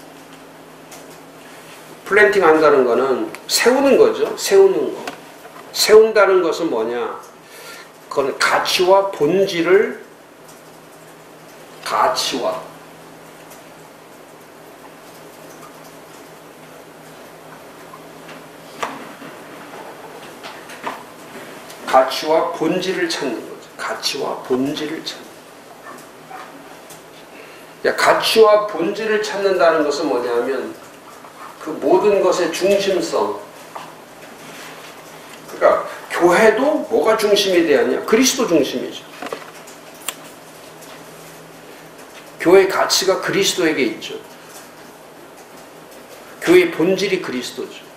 플랜팅 한다는 거는 세우는 거죠. 세우는 거. 세운다는 것은 뭐냐? 그건 가치와 본질을 가치와 가치와 본질을 찾는 거죠. 가치와 본질을 찾는. 가치와 본질을 찾는다는 것은 뭐냐면 그 모든 것의 중심성. 그러니까 교회도 뭐가 중심이 되었냐? 그리스도 중심이죠. 교회의 가치가 그리스도에게 있죠. 교회의 본질이 그리스도죠.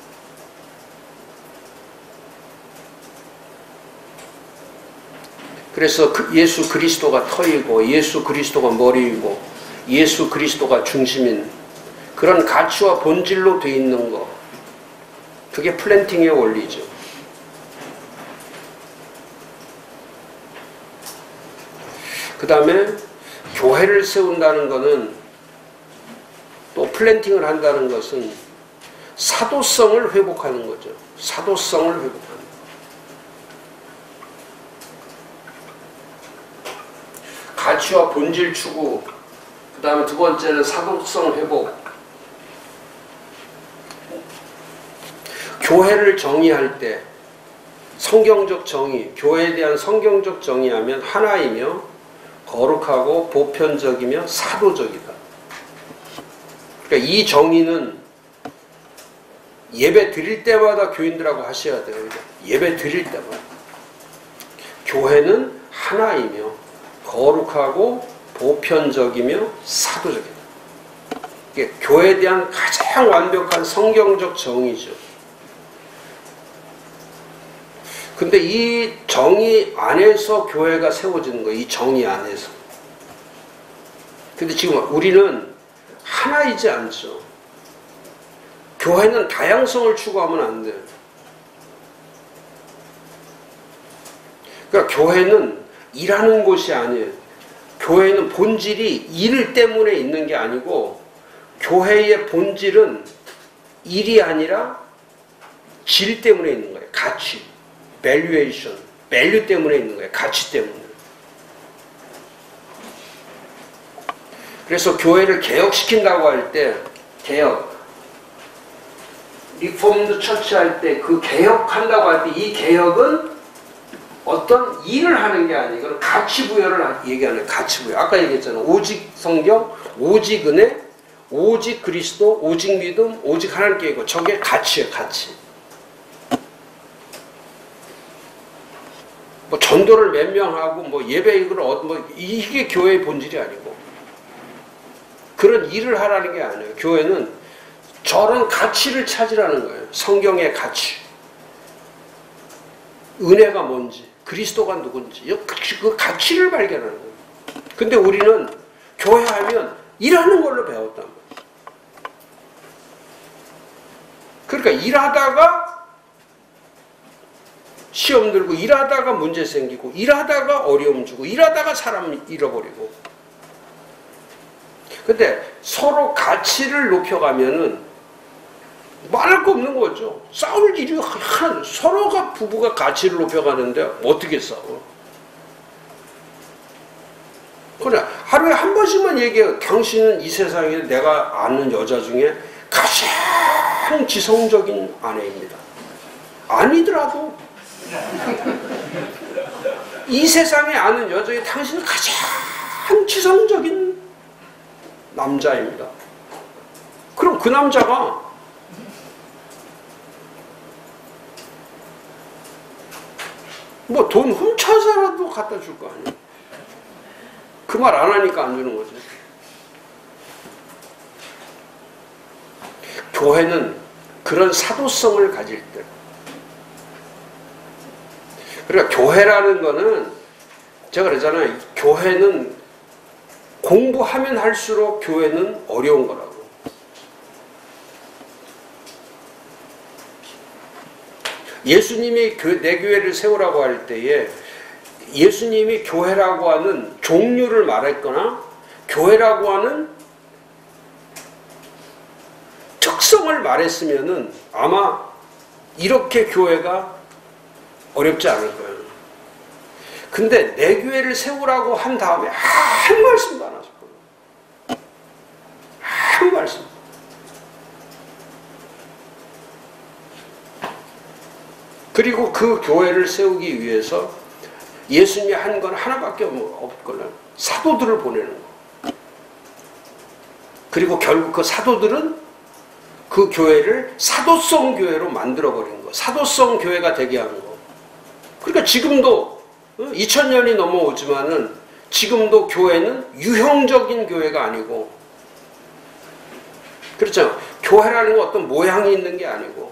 그래서 예수 그리스도가 터이고 예수 그리스도가 머리이고 예수 그리스도가 중심인 그런 가치와 본질로 되어 있는 거, 그게 플랜팅의 원리죠. 그 다음에 교회를 세운다는 것은, 또 플랜팅을 한다는 것은 사도성을 회복하는 거죠. 사도성을 회복하는 거. 가치와 본질 추구, 그 다음에 두 번째는 사도성 회복. 교회를 정의할 때 성경적 정의, 교회에 대한 성경적 정의하면 하나이며 거룩하고 보편적이며 사도적이다. 그러니까 이 정의는 예배 드릴 때마다 교인들하고 하셔야 돼요. 예배 드릴 때마다. 교회는 하나이며 거룩하고 보편적이며 사도적이다. 이게 교회에 대한 가장 완벽한 성경적 정의죠. 근데 이 정의 안에서 교회가 세워지는 거예요. 이 정의 안에서. 근데 지금 우리는 하나이지 않죠. 교회는 다양성을 추구하면 안 돼요. 그러니까 교회는 일하는 곳이 아니에요. 교회는 본질이 일 때문에 있는 게 아니고 교회의 본질은 일이 아니라 질 때문에 있는 거예요. 가치, valuation, value 때문에 있는 거예요. 가치 때문에. 그래서 교회를 개혁시킨다고 할 때 개혁, 리폼드 처치 할 때 그 개혁한다고 할 때 이 개혁은 어떤 일을 하는 게 아니고 가치 부여를 얘기하는 가치 부여. 아까 얘기했잖아. 오직 성경, 오직 은혜, 오직 그리스도, 오직 믿음, 오직 하나님께 있고 저게 가치예요. 가치. 뭐 전도를 몇 명 하고 뭐 예배 이걸 뭐 이게 교회의 본질이 아니고 그런 일을 하라는 게 아니에요. 교회는 저런 가치를 찾으라는 거예요. 성경의 가치. 은혜가 뭔지, 그리스도가 누군지, 그 가치를 발견하는 거예요. 근데 우리는 교회 하면 일하는 걸로 배웠단 말이에요. 그러니까 일하다가 시험 들고, 일하다가 문제 생기고, 일하다가 어려움 주고, 일하다가 사람 잃어버리고. 근데 서로 가치를 높여가면은 말할 거 없는 거죠. 싸울 일이 한 서로가 부부가 가치를 높여가는데 어떻게 싸워? 그냥 하루에 한 번씩만 얘기해. 당신은 이 세상에 내가 아는 여자 중에 가장 지성적인 아내입니다. 아니더라도 이 세상에 아는 여자 중에 당신은 가장 지성적인 남자입니다. 그럼 그 남자가 뭐 돈 훔쳐서라도 갖다 줄 거 아니에요. 그 말 안 하니까 안 주는 거죠. 교회는 그런 사도성을 가질 때, 그러니까 교회라는 거는 제가 그러잖아요. 교회는 공부하면 할수록 교회는 어려운 거라고. 예수님이 내 교회를 세우라고 할 때에 예수님이 교회라고 하는 종류를 말했거나 교회라고 하는 특성을 말했으면은 아마 이렇게 교회가 어렵지 않을 거예요. 근데 내 교회를 세우라고 한 다음에 아무 말씀도 안 하셨거든요. 아무 말씀. 그리고 그 교회를 세우기 위해서 예수님이 한 건 하나밖에 없거든요. 사도들을 보내는 거. 그리고 결국 그 사도들은 그 교회를 사도성 교회로 만들어버린 거. 사도성 교회가 되게 한 거. 그러니까 지금도 이천 년이 넘어오지만은 지금도 교회는 유형적인 교회가 아니고, 그렇죠. 교회라는 건 어떤 모양이 있는 게 아니고,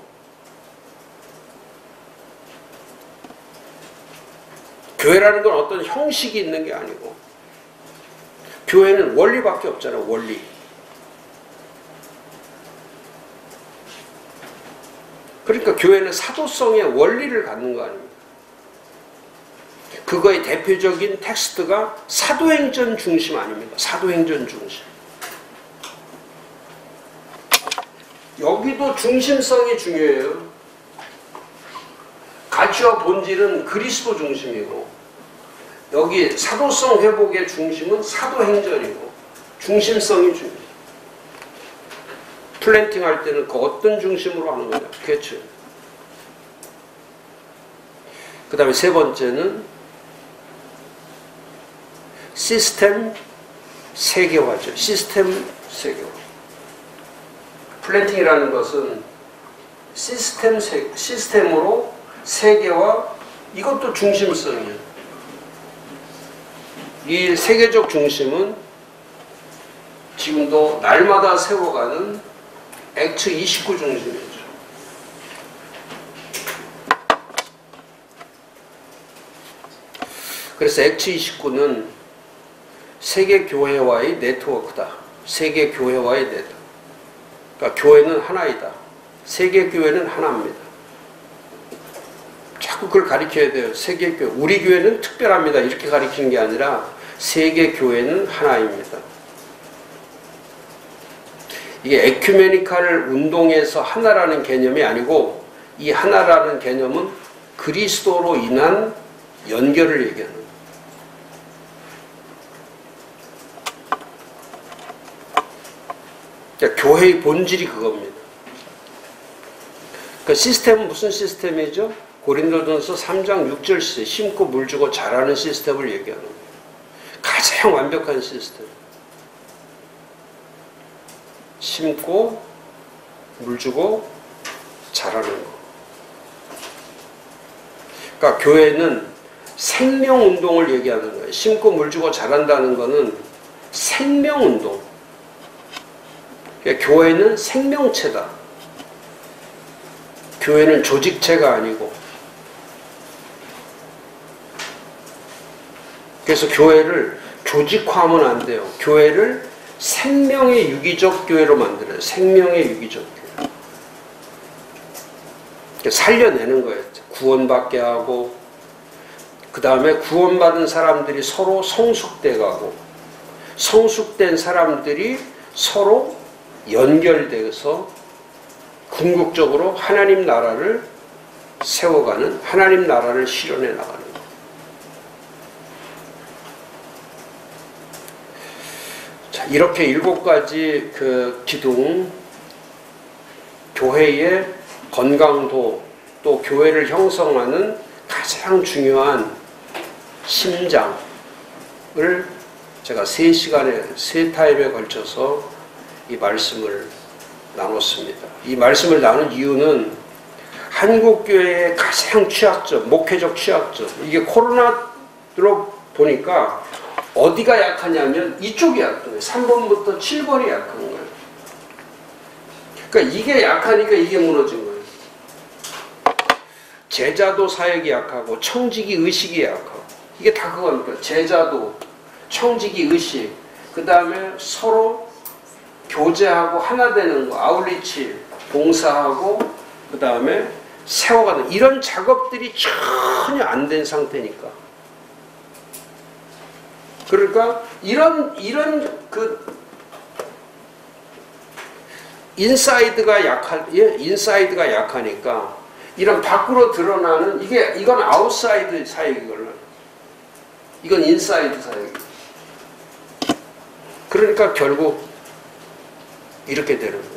교회라는 건 어떤 형식이 있는 게 아니고, 교회는 원리밖에 없잖아요. 원리. 그러니까 교회는 사도성의 원리를 갖는 거 아닙니까? 그거의 대표적인 텍스트가 사도행전 중심 아닙니까? 사도행전 중심. 여기도 중심성이 중요해요. 가치와 본질은 그리스도 중심이고, 여기 사도성 회복의 중심은 사도행전이고, 중심성이 중요해요. 플랜팅 할 때는 그 어떤 중심으로 하는 거냐? 그렇죠. 그 다음에 세 번째는 시스템 세계화죠. 시스템 세계화. 플랜팅이라는 것은 시스템 세, 시스템으로 세계화, 이것도 중심성이에요. 이 세계적 중심은 지금도 날마다 세워가는 액트 이십구 중심이죠. 그래서 액트 이십구는 세계교회와의 네트워크다. 세계교회와의 네트워크. 그러니까 교회는 하나이다. 세계교회는 하나입니다. 자꾸 그걸 가리켜야 돼요. 세계교회. 우리 교회는 특별합니다. 이렇게 가리키는 게 아니라 세계교회는 하나입니다. 이게 에큐메니칼 운동에서 하나라는 개념이 아니고 이 하나라는 개념은 그리스도로 인한 연결을 얘기하는 거예요. 그러니까 교회의 본질이 그겁니다. 그 시스템은 무슨 시스템이죠? 고린도전서 삼 장 육 절 시스템, 심고 물 주고 자라는 시스템을 얘기하는 거예요. 가장 완벽한 시스템. 심고 물 주고 자라는 거. 그러니까 교회는 생명운동을 얘기하는 거예요. 심고 물 주고 자란다는 거는 생명운동. 그러니까 교회는 생명체다. 교회는 조직체가 아니고. 그래서 교회를 조직화하면 안 돼요. 교회를 생명의 유기적 교회로 만들어요. 생명의 유기적 교회. 그러니까 살려내는 거예요. 구원받게 하고, 그 다음에 구원받은 사람들이 서로 성숙돼 가고, 성숙된 사람들이 서로 연결돼서 궁극적으로 하나님 나라를 세워가는, 하나님 나라를 실현해 나가는 거예요. 자, 이렇게 일곱 가지 그 기둥, 교회의 건강도, 또 교회를 형성하는 가장 중요한 심장을 제가 세 시간에, 세 타임에 걸쳐서 이 말씀을 나눴습니다. 이 말씀을 나눈 이유는 한국교회의 가장 취약점, 목회적 취약점, 이게 코로나로 보니까 어디가 약하냐면 이쪽이 약한 거예요. 삼 번부터 칠 번이 약한 거예요. 그러니까 이게 약하니까 이게 무너진 거예요. 제자도 사역이 약하고 청지기 의식이 약하고, 이게 다 그겁니까? 제자도, 청지기 의식, 그 다음에 서로 교제하고 하나 되는 거, 아울리치, 봉사하고, 그 다음에 세워가는 이런 작업들이 전혀 안 된 상태니까. 그러니까 이런 이런 그 인사이드가 약할, 예, 인사이드가 약하니까 이런 밖으로 드러나는, 이게 이건 아웃사이드 사역이거든요. 이건 인사이드 사역이. 그러니까 결국 이렇게 되는 거죠.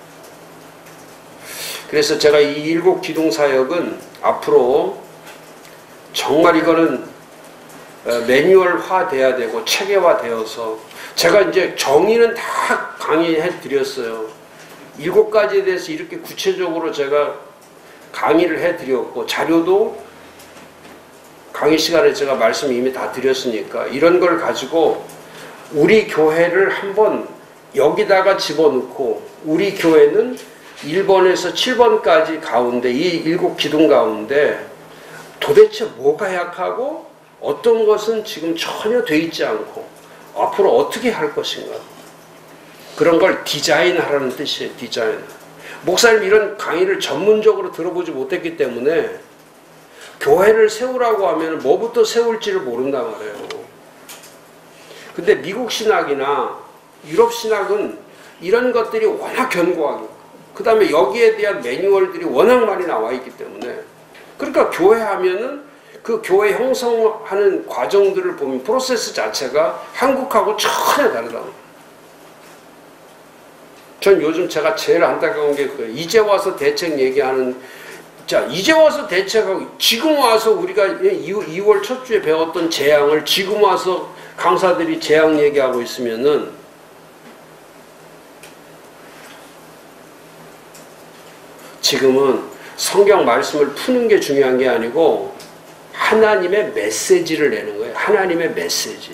그래서 제가 이 일곱 기둥 사역은 앞으로 정말 이거는 매뉴얼화 돼야 되고 체계화 되어서, 제가 이제 정의는 다 강의해 드렸어요. 일곱 가지에 대해서 이렇게 구체적으로 제가 강의를 해 드렸고, 자료도 강의 시간에 제가 말씀 이미 다 드렸으니까 이런 걸 가지고 우리 교회를 한번 여기다가 집어넣고, 우리 교회는 일 번에서 칠 번까지 가운데, 이 일곱 기둥 가운데 도대체 뭐가 약하고 어떤 것은 지금 전혀 돼 있지 않고 앞으로 어떻게 할 것인가, 그런 걸 디자인하라는 뜻이에요. 디자인. 목사님 이런 강의를 전문적으로 들어보지 못했기 때문에 교회를 세우라고 하면 뭐부터 세울지를 모른단 말이에요. 근데 미국 신학이나 유럽 신학은 이런 것들이 워낙 견고하고, 그 다음에 여기에 대한 매뉴얼들이 워낙 많이 나와 있기 때문에, 그러니까 교회 하면은 그 교회 형성하는 과정들을 보면 프로세스 자체가 한국하고 전혀 다르다고. 전 요즘 제가 제일 안타까운 게 그 이제 와서 대책 얘기하는, 자, 이제 와서 대책하고, 지금 와서 우리가 이월 첫 주에 배웠던 재앙을 지금 와서 강사들이 재앙 얘기하고 있으면은, 지금은 성경 말씀을 푸는 게 중요한 게 아니고 하나님의 메시지를 내는 거예요. 하나님의 메시지.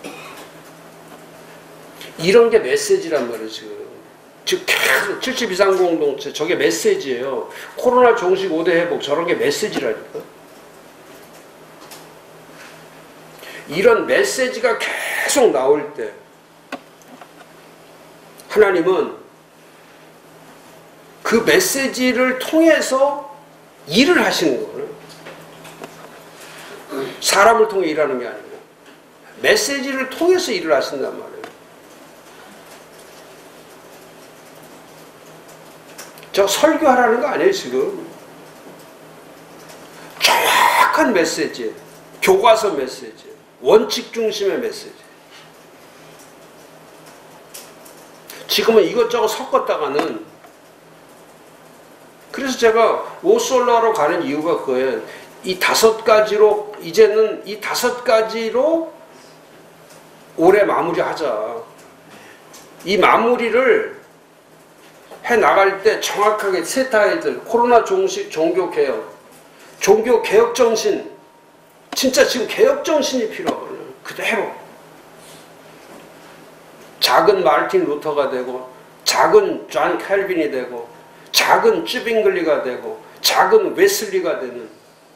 이런 게 메시지란 말이에요, 지금. 즉, 계속 칠십 이상 공동체, 저게 메시지예요. 코로나 종식 오 대 회복, 저런 게 메시지라니까. 이런 메시지가 계속 나올 때 하나님은 그 메시지를 통해서 일을 하시는 거예요. 사람을 통해 일하는 게 아니고 메시지를 통해서 일을 하신단 말이에요. 저 설교하라는 거 아니에요 지금. 정확한 메시지, 교과서 메시지, 원칙 중심의 메시지. 지금은 이것저것 섞었다가는, 그래서 제가 오솔라로 가는 이유가 그거예요. 이 다섯 가지로, 이제는 이 다섯 가지로 올해 마무리하자. 이 마무리를 해 나갈 때 정확하게 세 타이틀, 코로나 종식, 종교개혁, 종교개혁 정신, 진짜 지금 개혁 정신이 필요하거든요. 그대로. 작은 마르틴 루터가 되고, 작은 존 칼빈이 되고, 작은 쭈빙글리가 되고, 작은 웨슬리가 되는,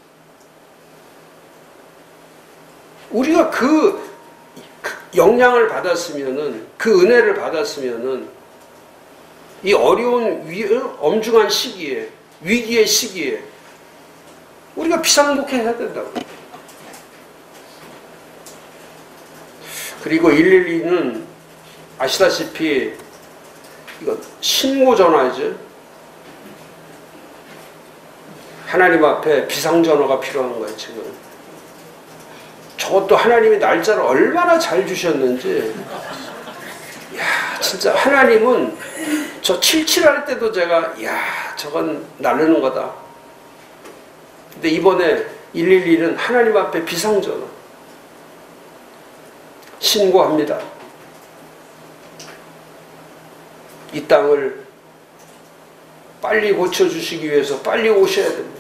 우리가 그 영향을 받았으면은, 그 은혜를 받았으면은, 이 어려운 위, 엄중한 시기에, 위기의 시기에 우리가 비상목회해야 된다고. 그리고 일일이는 아시다시피 이거 신고 전화이죠. 하나님 앞에 비상 전화가 필요한 거예요 지금. 저것도 하나님이 날짜를 얼마나 잘 주셨는지. 야, 진짜 하나님은 저 칠칠할 때도 제가, 야, 저건 나르는 거다. 근데 이번에 일일이는 하나님 앞에 비상전화 신고합니다. 이 땅을 빨리 고쳐주시기 위해서 빨리 오셔야 됩니다.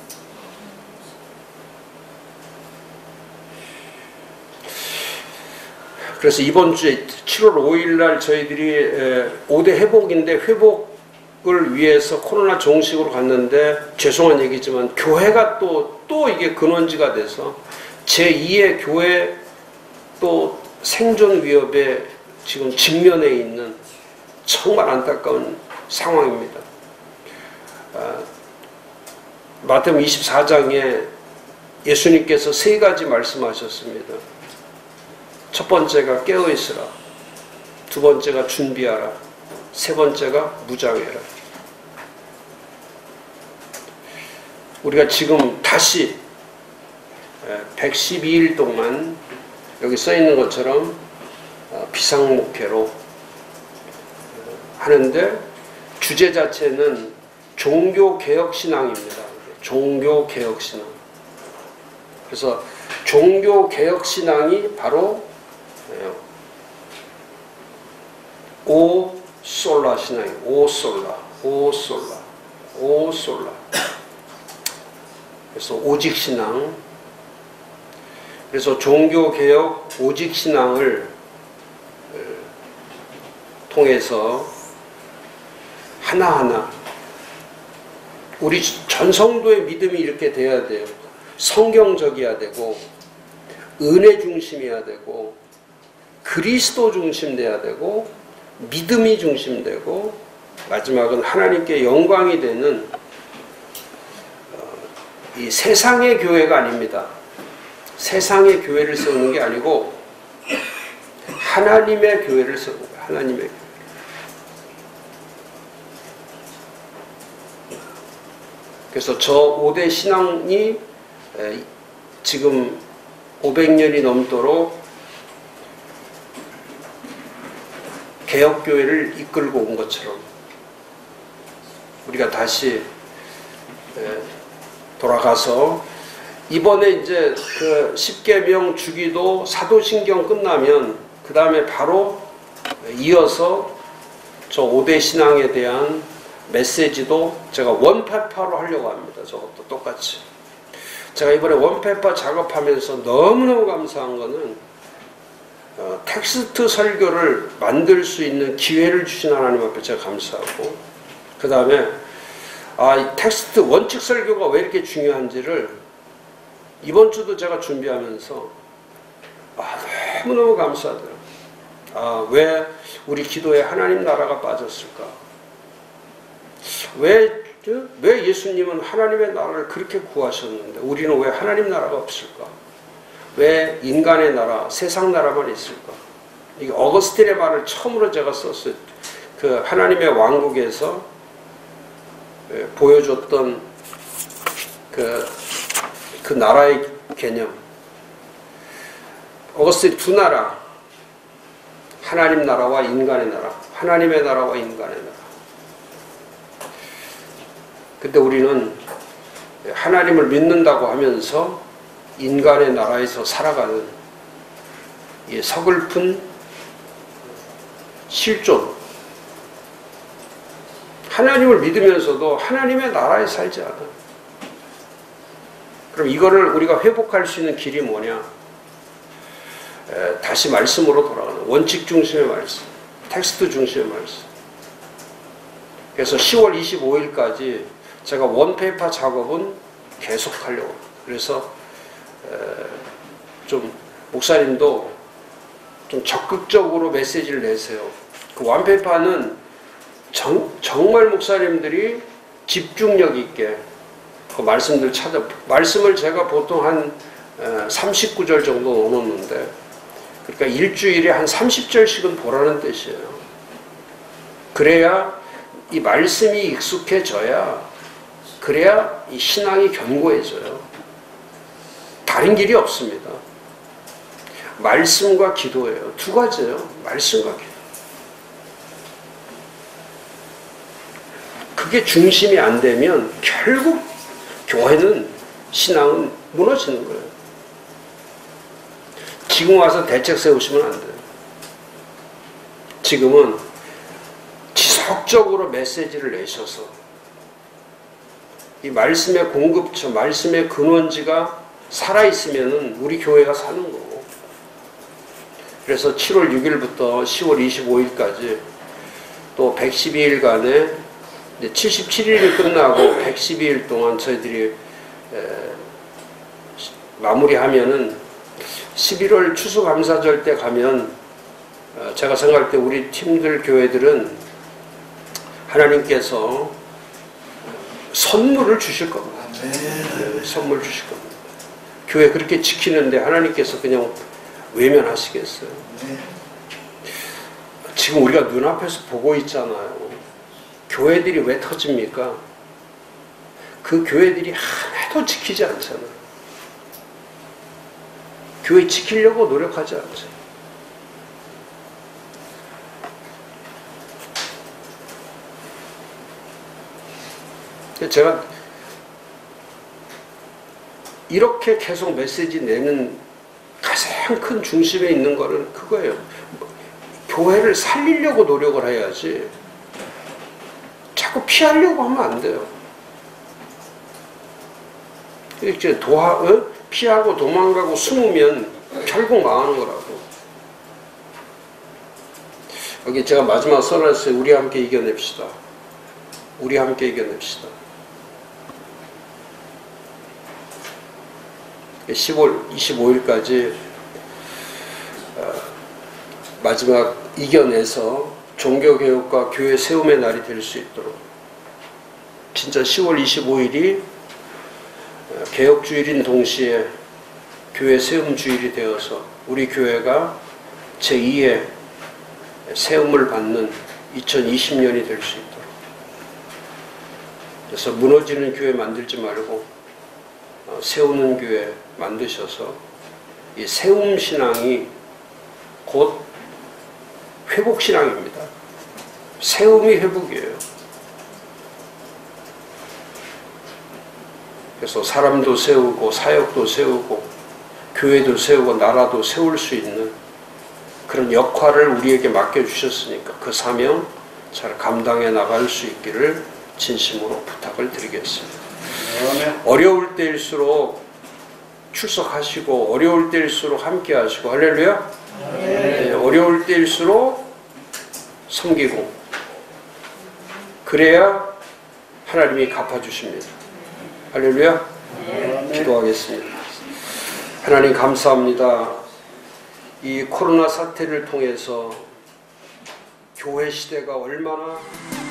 그래서 이번 주에 칠월 오일 날 저희들이 오 대 회복인데, 회복을 위해서 코로나 종식으로 갔는데, 죄송한 얘기지만 교회가 또, 또 이게 근원지가 돼서 제이의 교회 또 생존 위협에 지금 직면해 있는 정말 안타까운 상황입니다. 아, 마태복음 이십사 장에 예수님께서 세 가지 말씀하셨습니다. 첫 번째가 깨어있으라, 두 번째가 준비하라, 세 번째가 무장해라. 우리가 지금 다시 백십이 일 동안 여기 써 있는 것처럼 비상목회로 하는데, 주제 자체는 종교개혁신앙입니다. 종교개혁신앙. 그래서 종교개혁신앙이 바로 오솔라 신앙이에요. 오솔라, 오솔라, 오솔라. 그래서 오직신앙. 그래서 종교개혁 오직신앙을 통해서 하나하나 우리 전 성도의 믿음이 이렇게 돼야 돼요. 성경적이어야 되고, 은혜 중심이어야 되고, 그리스도 중심돼야 되고, 믿음이 중심되고, 마지막은 하나님께 영광이 되는 이 세상의 교회가 아닙니다. 세상의 교회를 세우는 게 아니고 하나님의 교회를 세우는 거예요. 하나님의 교회. 그래서 저 오 대 신앙이 지금 오백 년이 넘도록 개혁교회를 이끌고 온 것처럼 우리가 다시 돌아가서, 이번에 이제 그 십계명 주기도 사도신경 끝나면 그 다음에 바로 이어서 저 오 대 신앙에 대한 메시지도 제가 원페파로 하려고 합니다. 저것도 똑같이. 제가 이번에 원페파 작업하면서 너무너무 감사한 거는 어, 텍스트 설교를 만들 수 있는 기회를 주신 하나님 앞에 제가 감사하고, 그 다음에 아, 이 텍스트 원칙 설교가 왜 이렇게 중요한지를 이번 주도 제가 준비하면서 아, 너무너무 감사하더라고요. 아, 왜 우리 기도에 하나님 나라가 빠졌을까? 왜, 왜 예수님은 하나님의 나라를 그렇게 구하셨는데 우리는 왜 하나님 나라가 없을까? 왜 인간의 나라, 세상 나라만 있을까? 이게 어거스틴의 말을 처음으로 제가 썼어요. 그 하나님의 왕국에서 보여줬던 그, 그 나라의 개념. 어거스틴 두 나라, 하나님 나라와 인간의 나라, 하나님의 나라와 인간의 나라. 근데 우리는 하나님을 믿는다고 하면서 인간의 나라에서 살아가는 이 서글픈 실존. 하나님을 믿으면서도 하나님의 나라에 살지 않아. 그럼 이거를 우리가 회복할 수 있는 길이 뭐냐? 에, 다시 말씀으로 돌아가는 원칙 중심의 말씀, 텍스트 중심의 말씀. 그래서 시월 이십오일까지 제가 원페이퍼 작업은 계속하려고. 그래서 에, 좀 목사님도 좀 적극적으로 메시지를 내세요. 그 원페이퍼는 정, 정말 목사님들이 집중력 있게 그 말씀들 찾아, 말씀을 제가 보통 한 삼십구 절 정도 넣어놓는데, 그러니까 일주일에 한 삼십 절씩은 보라는 뜻이에요. 그래야 이 말씀이 익숙해져야, 그래야 이 신앙이 견고해져요. 다른 길이 없습니다. 말씀과 기도예요. 두 가지예요. 말씀과 기도. 그게 중심이 안 되면 결국 교회는, 신앙은 무너지는 거예요. 지금 와서 대책 세우시면 안 돼요. 지금은 지속적으로 메시지를 내셔서 이 말씀의 공급처, 말씀의 근원지가 살아있으면 우리 교회가 사는 거고. 그래서 칠월 육일부터 시월 이십오일까지 또 백십이 일간의 칠십칠 일이 끝나고 백십이 일 동안 저희들이 에, 마무리하면은 십일월 추수감사절 때 가면, 어, 제가 생각할 때 우리 팀들 교회들은 하나님께서 선물을 주실 겁니다. 네, 선물 주실 겁니다. 교회 그렇게 지키는데 하나님께서 그냥 외면하시겠어요? 지금 우리가 눈앞에서 보고 있잖아요. 교회들이 왜 터집니까? 그 교회들이 하나도 지키지 않잖아요. 교회 지키려고 노력하지 않죠. 제가 이렇게 계속 메시지 내는 가장 큰 중심에 있는 거는 그거예요. 교회를 살리려고 노력을 해야지 자꾸 피하려고 하면 안 돼요. 이제 도하, 어? 피하고 도망가고 숨으면 결국 망하는 거라고. 여기 제가 마지막 써놨어요. 우리 함께 이겨냅시다. 우리 함께 이겨냅시다. 시월 이십오일까지 마지막 이겨내서 종교개혁과 교회 세움의 날이 될 수 있도록, 진짜 시월 이십오일이 개혁주일인 동시에 교회 세움주일이 되어서 우리 교회가 제이의 세움을 받는 이천이십 년이 될 수 있도록. 그래서 무너지는 교회 만들지 말고 세우는 교회 만드셔서 이 세움신앙이 곧 회복신앙입니다. 세움이 회복이에요. 그래서 사람도 세우고 사역도 세우고 교회도 세우고 나라도 세울 수 있는 그런 역할을 우리에게 맡겨주셨으니까 그 사명 잘 감당해 나갈 수 있기를 진심으로 부탁을 드리겠습니다. 네. 어려울 때일수록 출석하시고 어려울 때일수록 함께 하시고 할렐루야. 네. 네, 어려울 때일수록 섬기고 그래야 하나님이 갚아주십니다. 할렐루야. 네. 기도하겠습니다. 하나님 감사합니다. 이 코로나 사태를 통해서 교회 시대가 얼마나